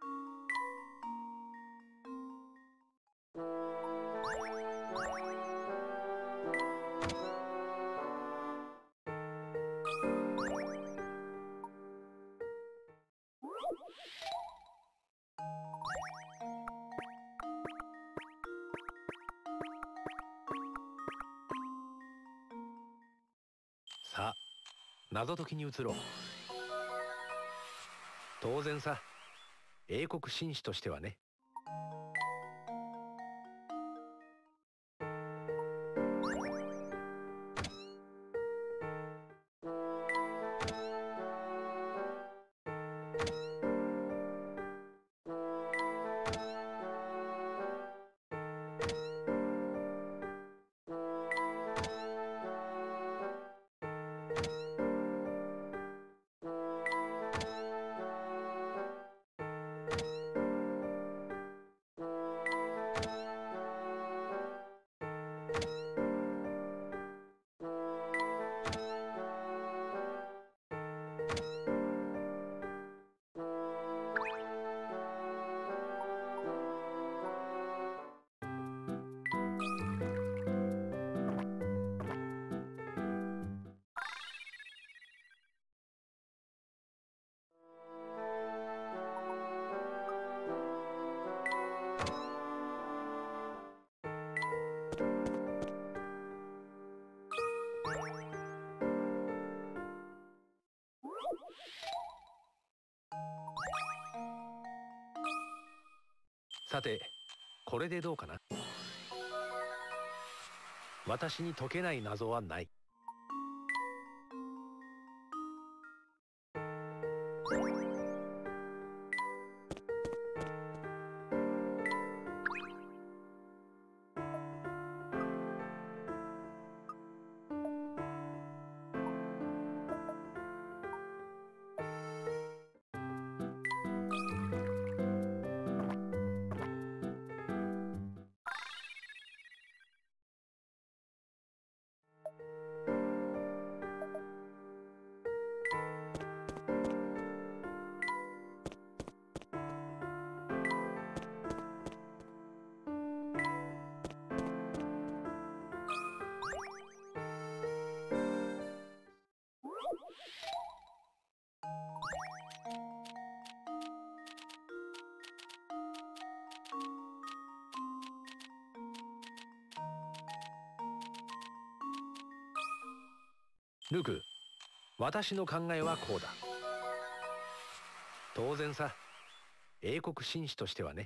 さあ謎解きに移ろう。当然さ、英国紳士としてはね。 さて、これでどうかな。私に解けない謎はない。ルク、私の考えはこうだ。当然さ、英国紳士としてはね。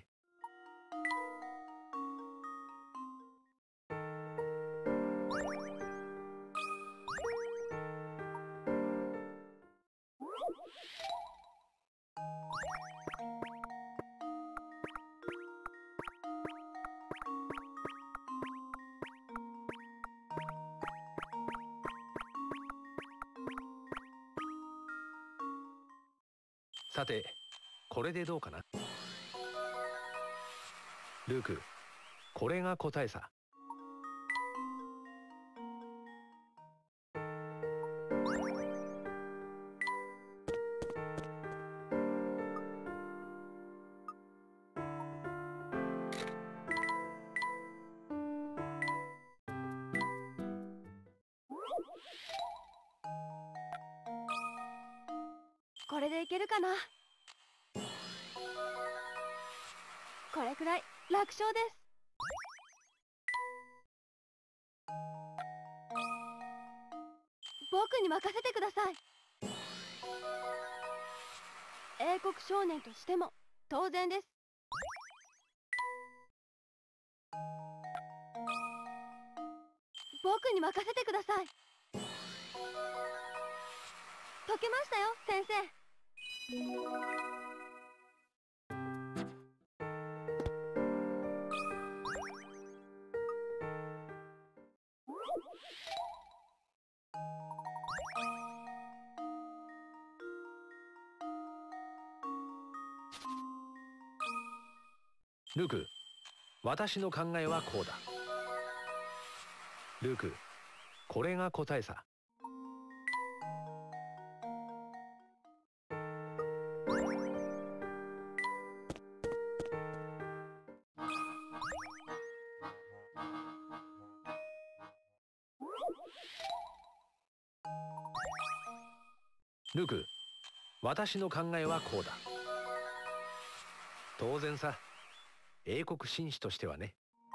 さて、これでどうかな。ルーク、これが答えさ。 これでいけるかな。これくらい楽勝です。僕に任せてください。英国少年としても当然です。僕に任せてください。解けましたよ、先生。 ルーク、私の考えはこうだ。ルーク、これが答えさ。ルーク、私の考えはこうだ。当然さ、英国紳士としてはね。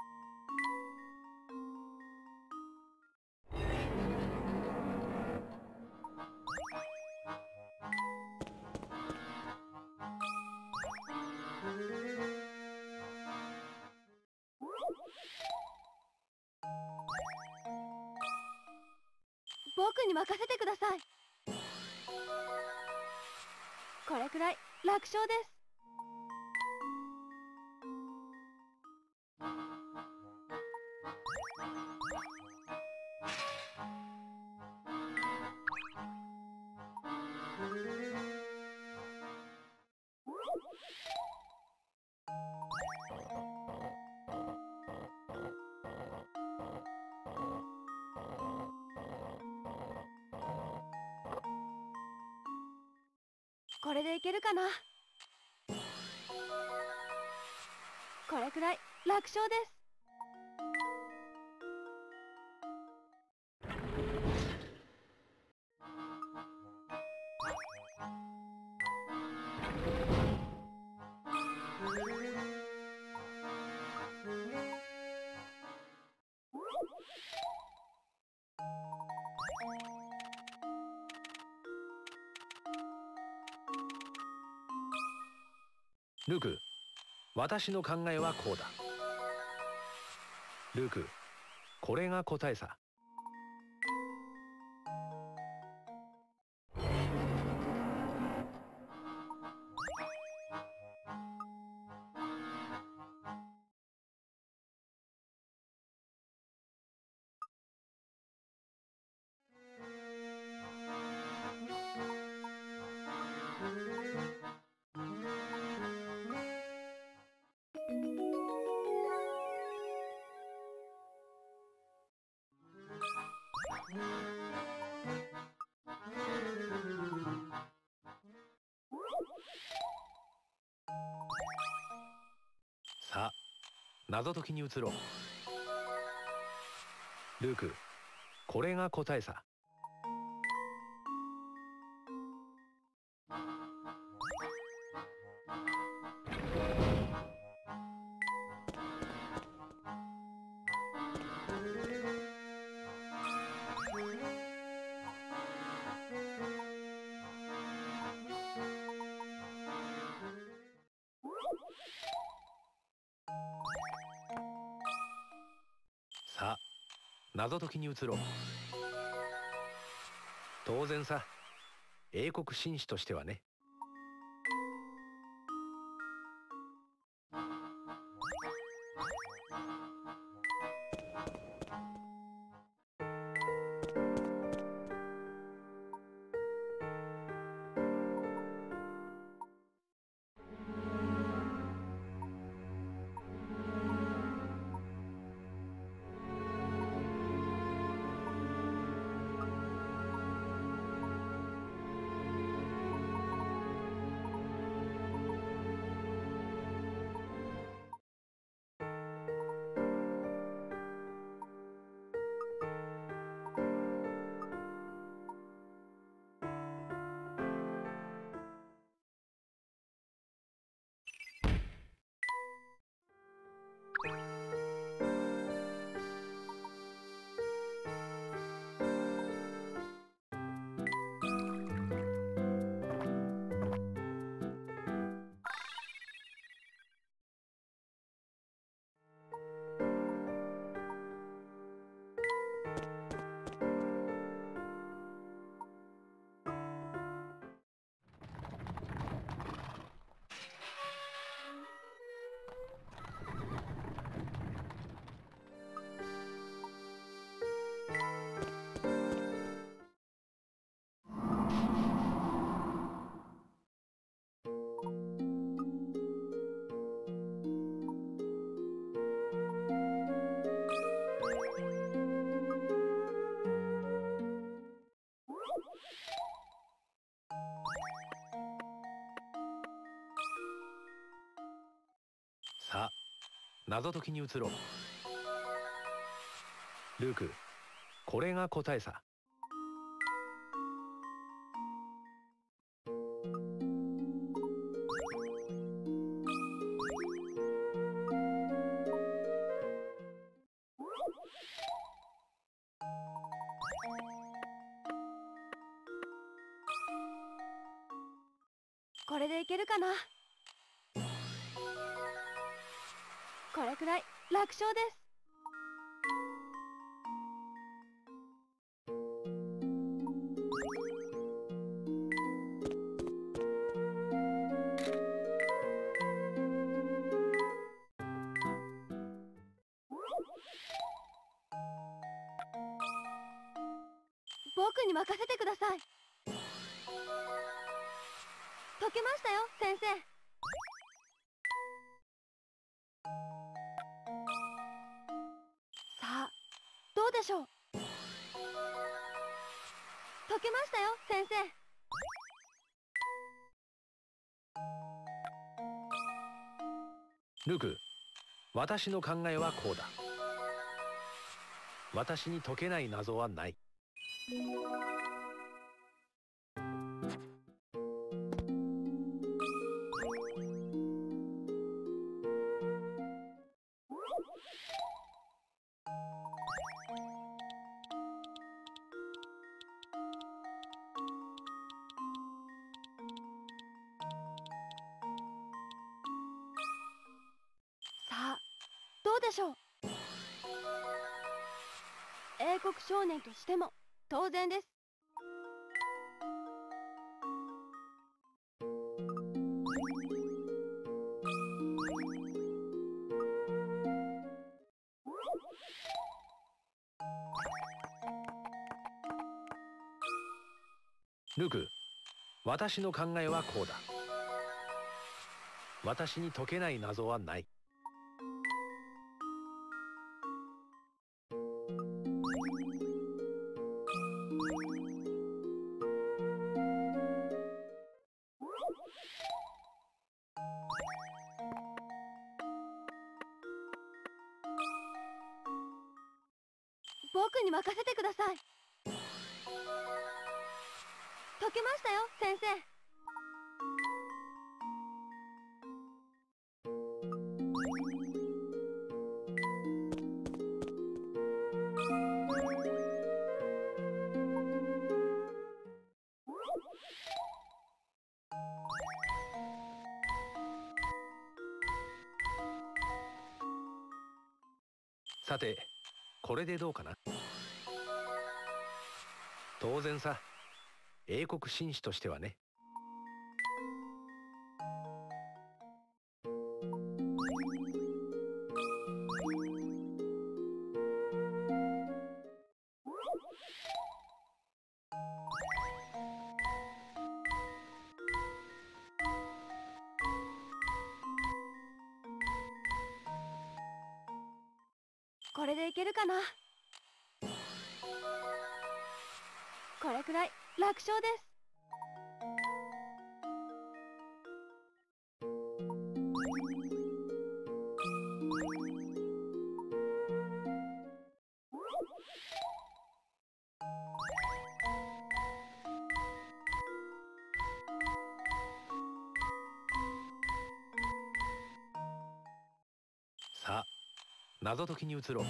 僕に任せてください。これくらい楽勝です。これでいけるかな。これくらい楽勝です。 ルーク、 私の考えはこうだ。ルーク、これが答えさ。さあ、謎解きに移ろう。ルーク、これが答えさ。さあ、謎解きに移ろう。当然さ、英国紳士としてはね。さあ、謎解きに移ろう。ルーク、これが答えさ。 これでいけるかな。これくらい楽勝です。僕に任せてください。解けましたよ、先生。さあ、どうでしょう。解けましたよ、先生。 ルーク、私の考えはこうだ。私に解けない謎はない。 でしょう。英国少年としても当然です。 ルク、私の考えはこうだ。私に解けない謎はない。 僕に任せてください。解けましたよ、先生。 さて、これでどうかな。当然さ、英国紳士としてはね。 これでいけるかな。これくらい楽勝です。 さあ、謎解きに移ろう。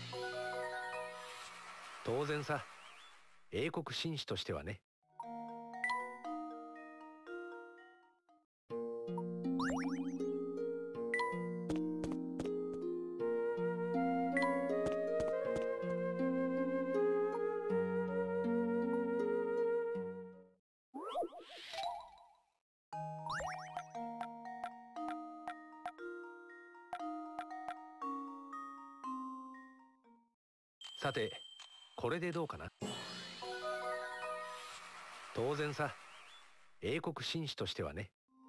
当然さ、英国紳士としてはね。さて、これでどうかな。当然さ、英国紳士としてはね。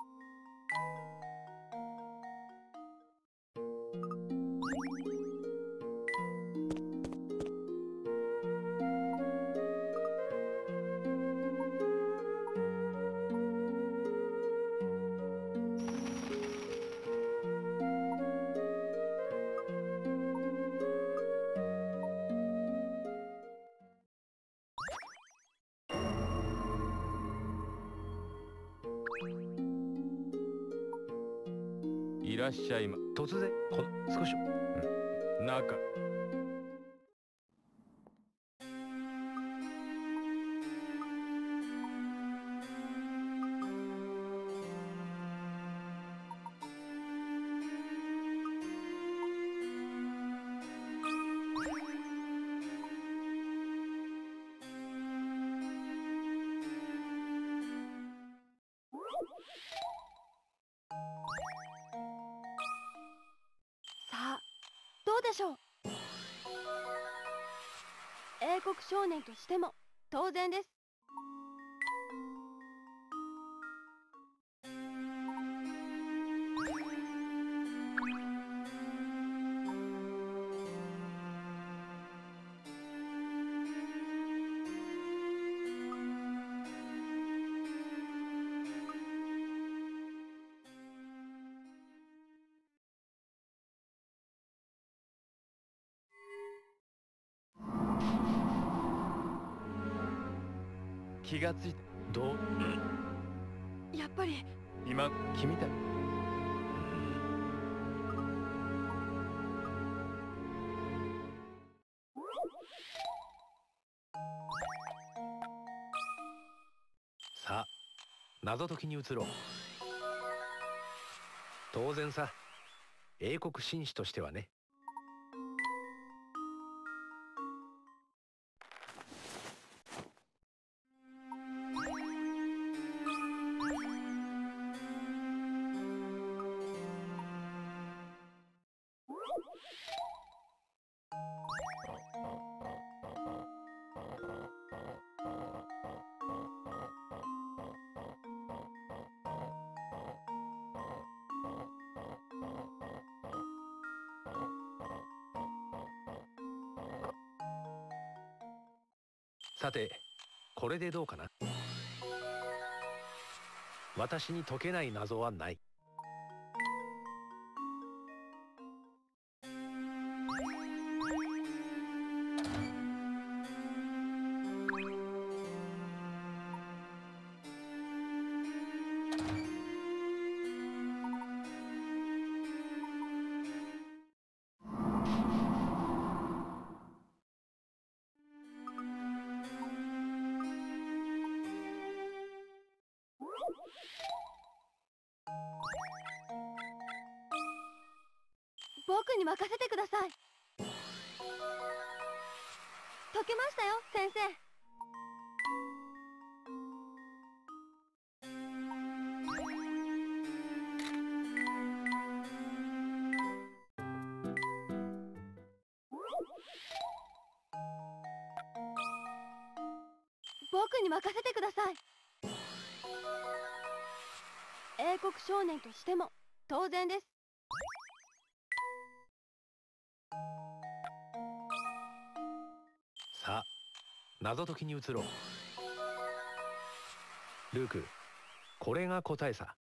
いらっしゃいま。 突然、この少し。 うん、中。 さあ、どうでしょう。英国少年としても当然です。 気がついた。 どう、 やっぱり今、 君た。さあ、謎解きに移ろう。当然さ、英国紳士としてはね。 さて、これでどうかな。私に解けない謎はない。 僕に任せてください。解けましたよ、先生。僕に任せてください。英国少年としても当然です。 さあ、謎解きに移ろう。ルーク、これが答えさ。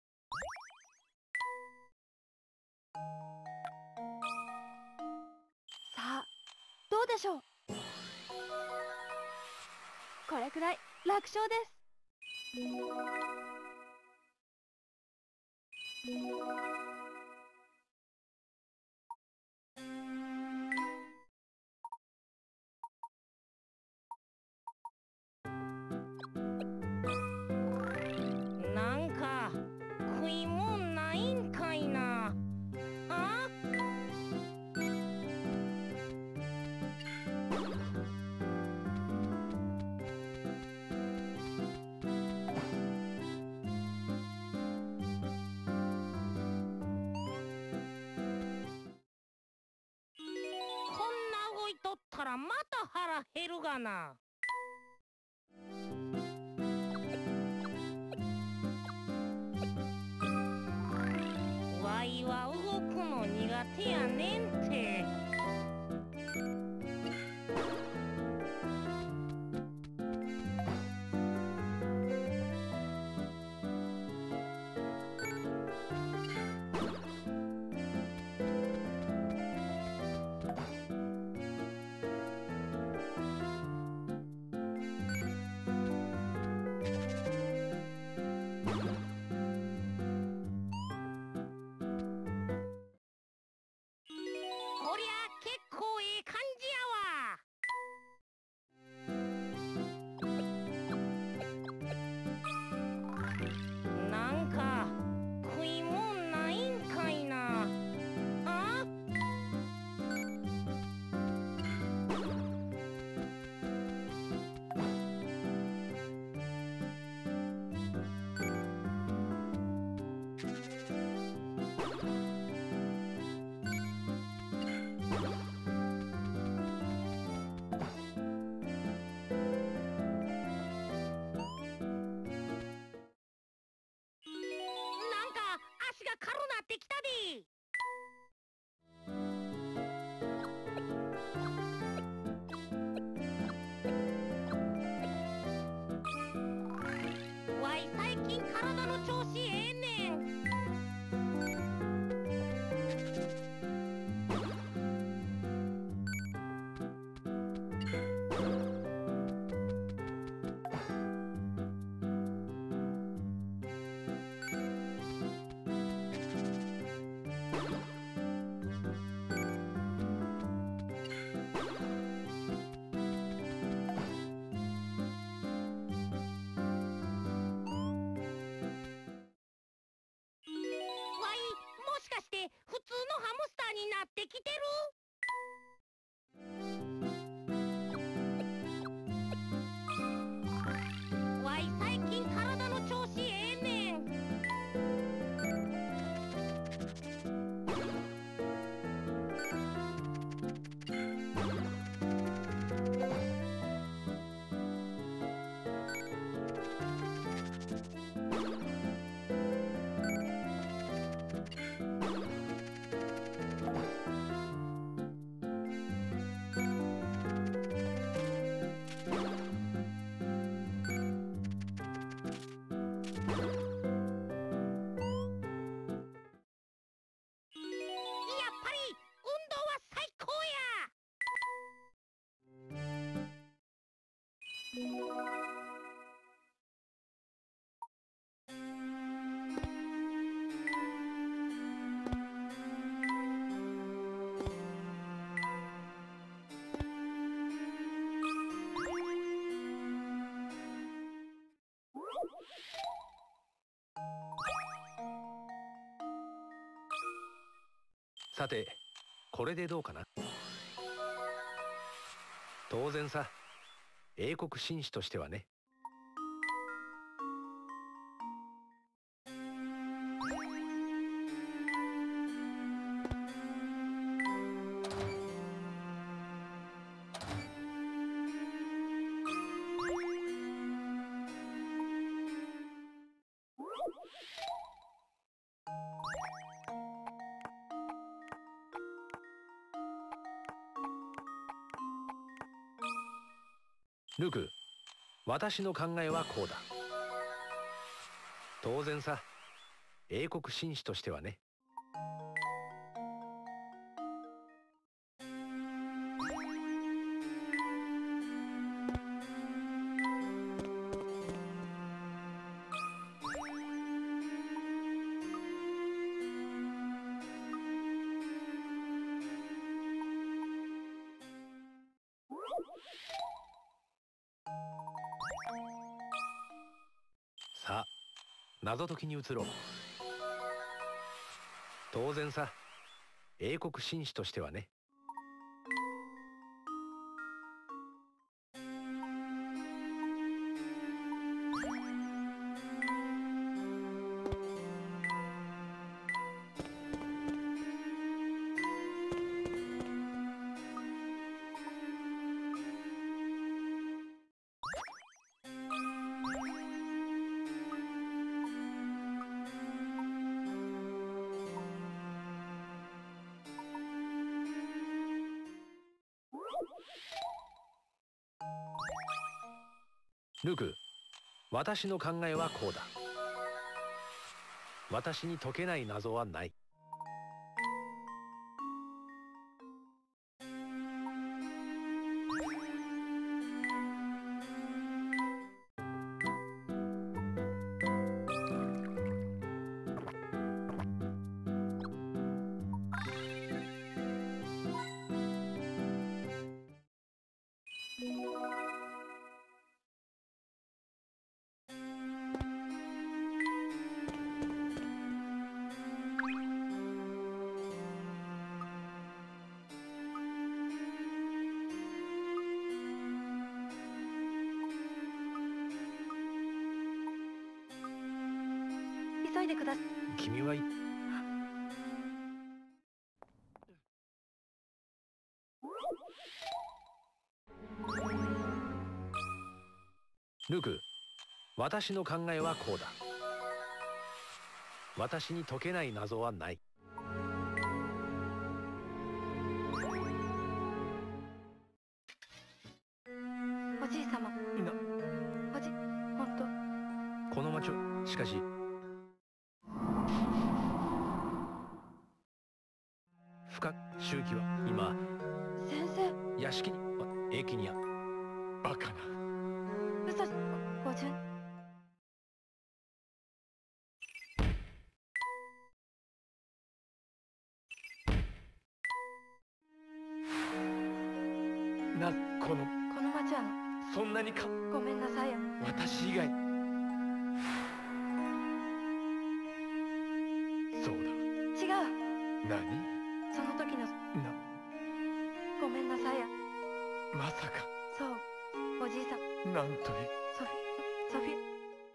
さあ、どうでしょう。これくらい楽勝です。 なんか食いもんないんかいな。あ？こんな動いとったらまた腹減るがな。わいは動くの苦手やねんて。こりゃ結構ええ感じやわ。なんか食いもんないんかいな。あ？なんか足が軽なってきたで。わい最近体の調子ええねん。わいもしかして普通のハムスターになってきてる？わい最近体の調子ええねん。 さて、これでどうかな。当然さ、英国紳士としてはね。ルク、私の考えはこうだ。当然さ、英国紳士としてはね。さあ、謎解きに移ろう。当然さ、英国紳士としてはね。ルク、私の考えはこうだ。私に解けない謎はない。 急いでください。 君はいルク、私の考えはこうだ。私に解けない謎はない。 おじい様。 な、 おじ、本当。 この町は、しかし、深く周期は今、 先生。 屋敷に、あ、駅にあ、バカな。 嘘し、ご順。 な、この、 この町はそんなにか、 ごめんなさいよ。 私以外。そうだ。 違う。 何？ その時の、 な、 ごめんなさいよ。 まさか。 そう、おじいさん。 なんという。 ソフィ、ソフィ。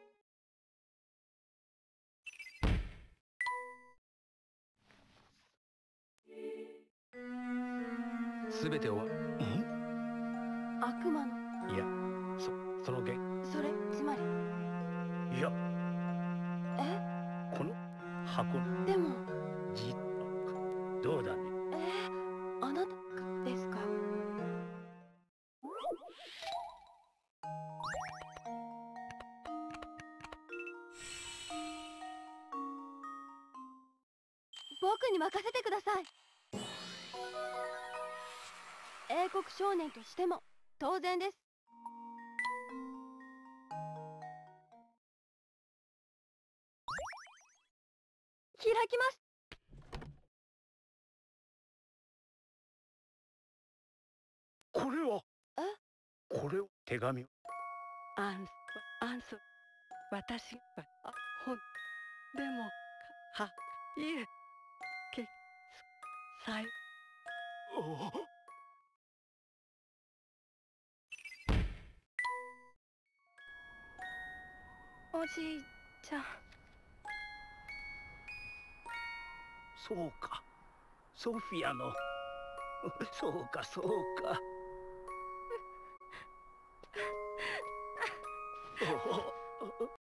すべて終わ、 悪魔の。 いや、そ、その原、 それ、つまり。 いや、 えこの箱のでも、 じ、どうだね。 えー、あなたですか？僕に任せてください。英国少年としても当然です。開きます。 これは。 え？ これを手紙。 アンス、アンス、私が、あ、ほん、でも、は、いえ、け、 さい。おじいちゃん。 そうか、ソフィアの。そうかそうか。おお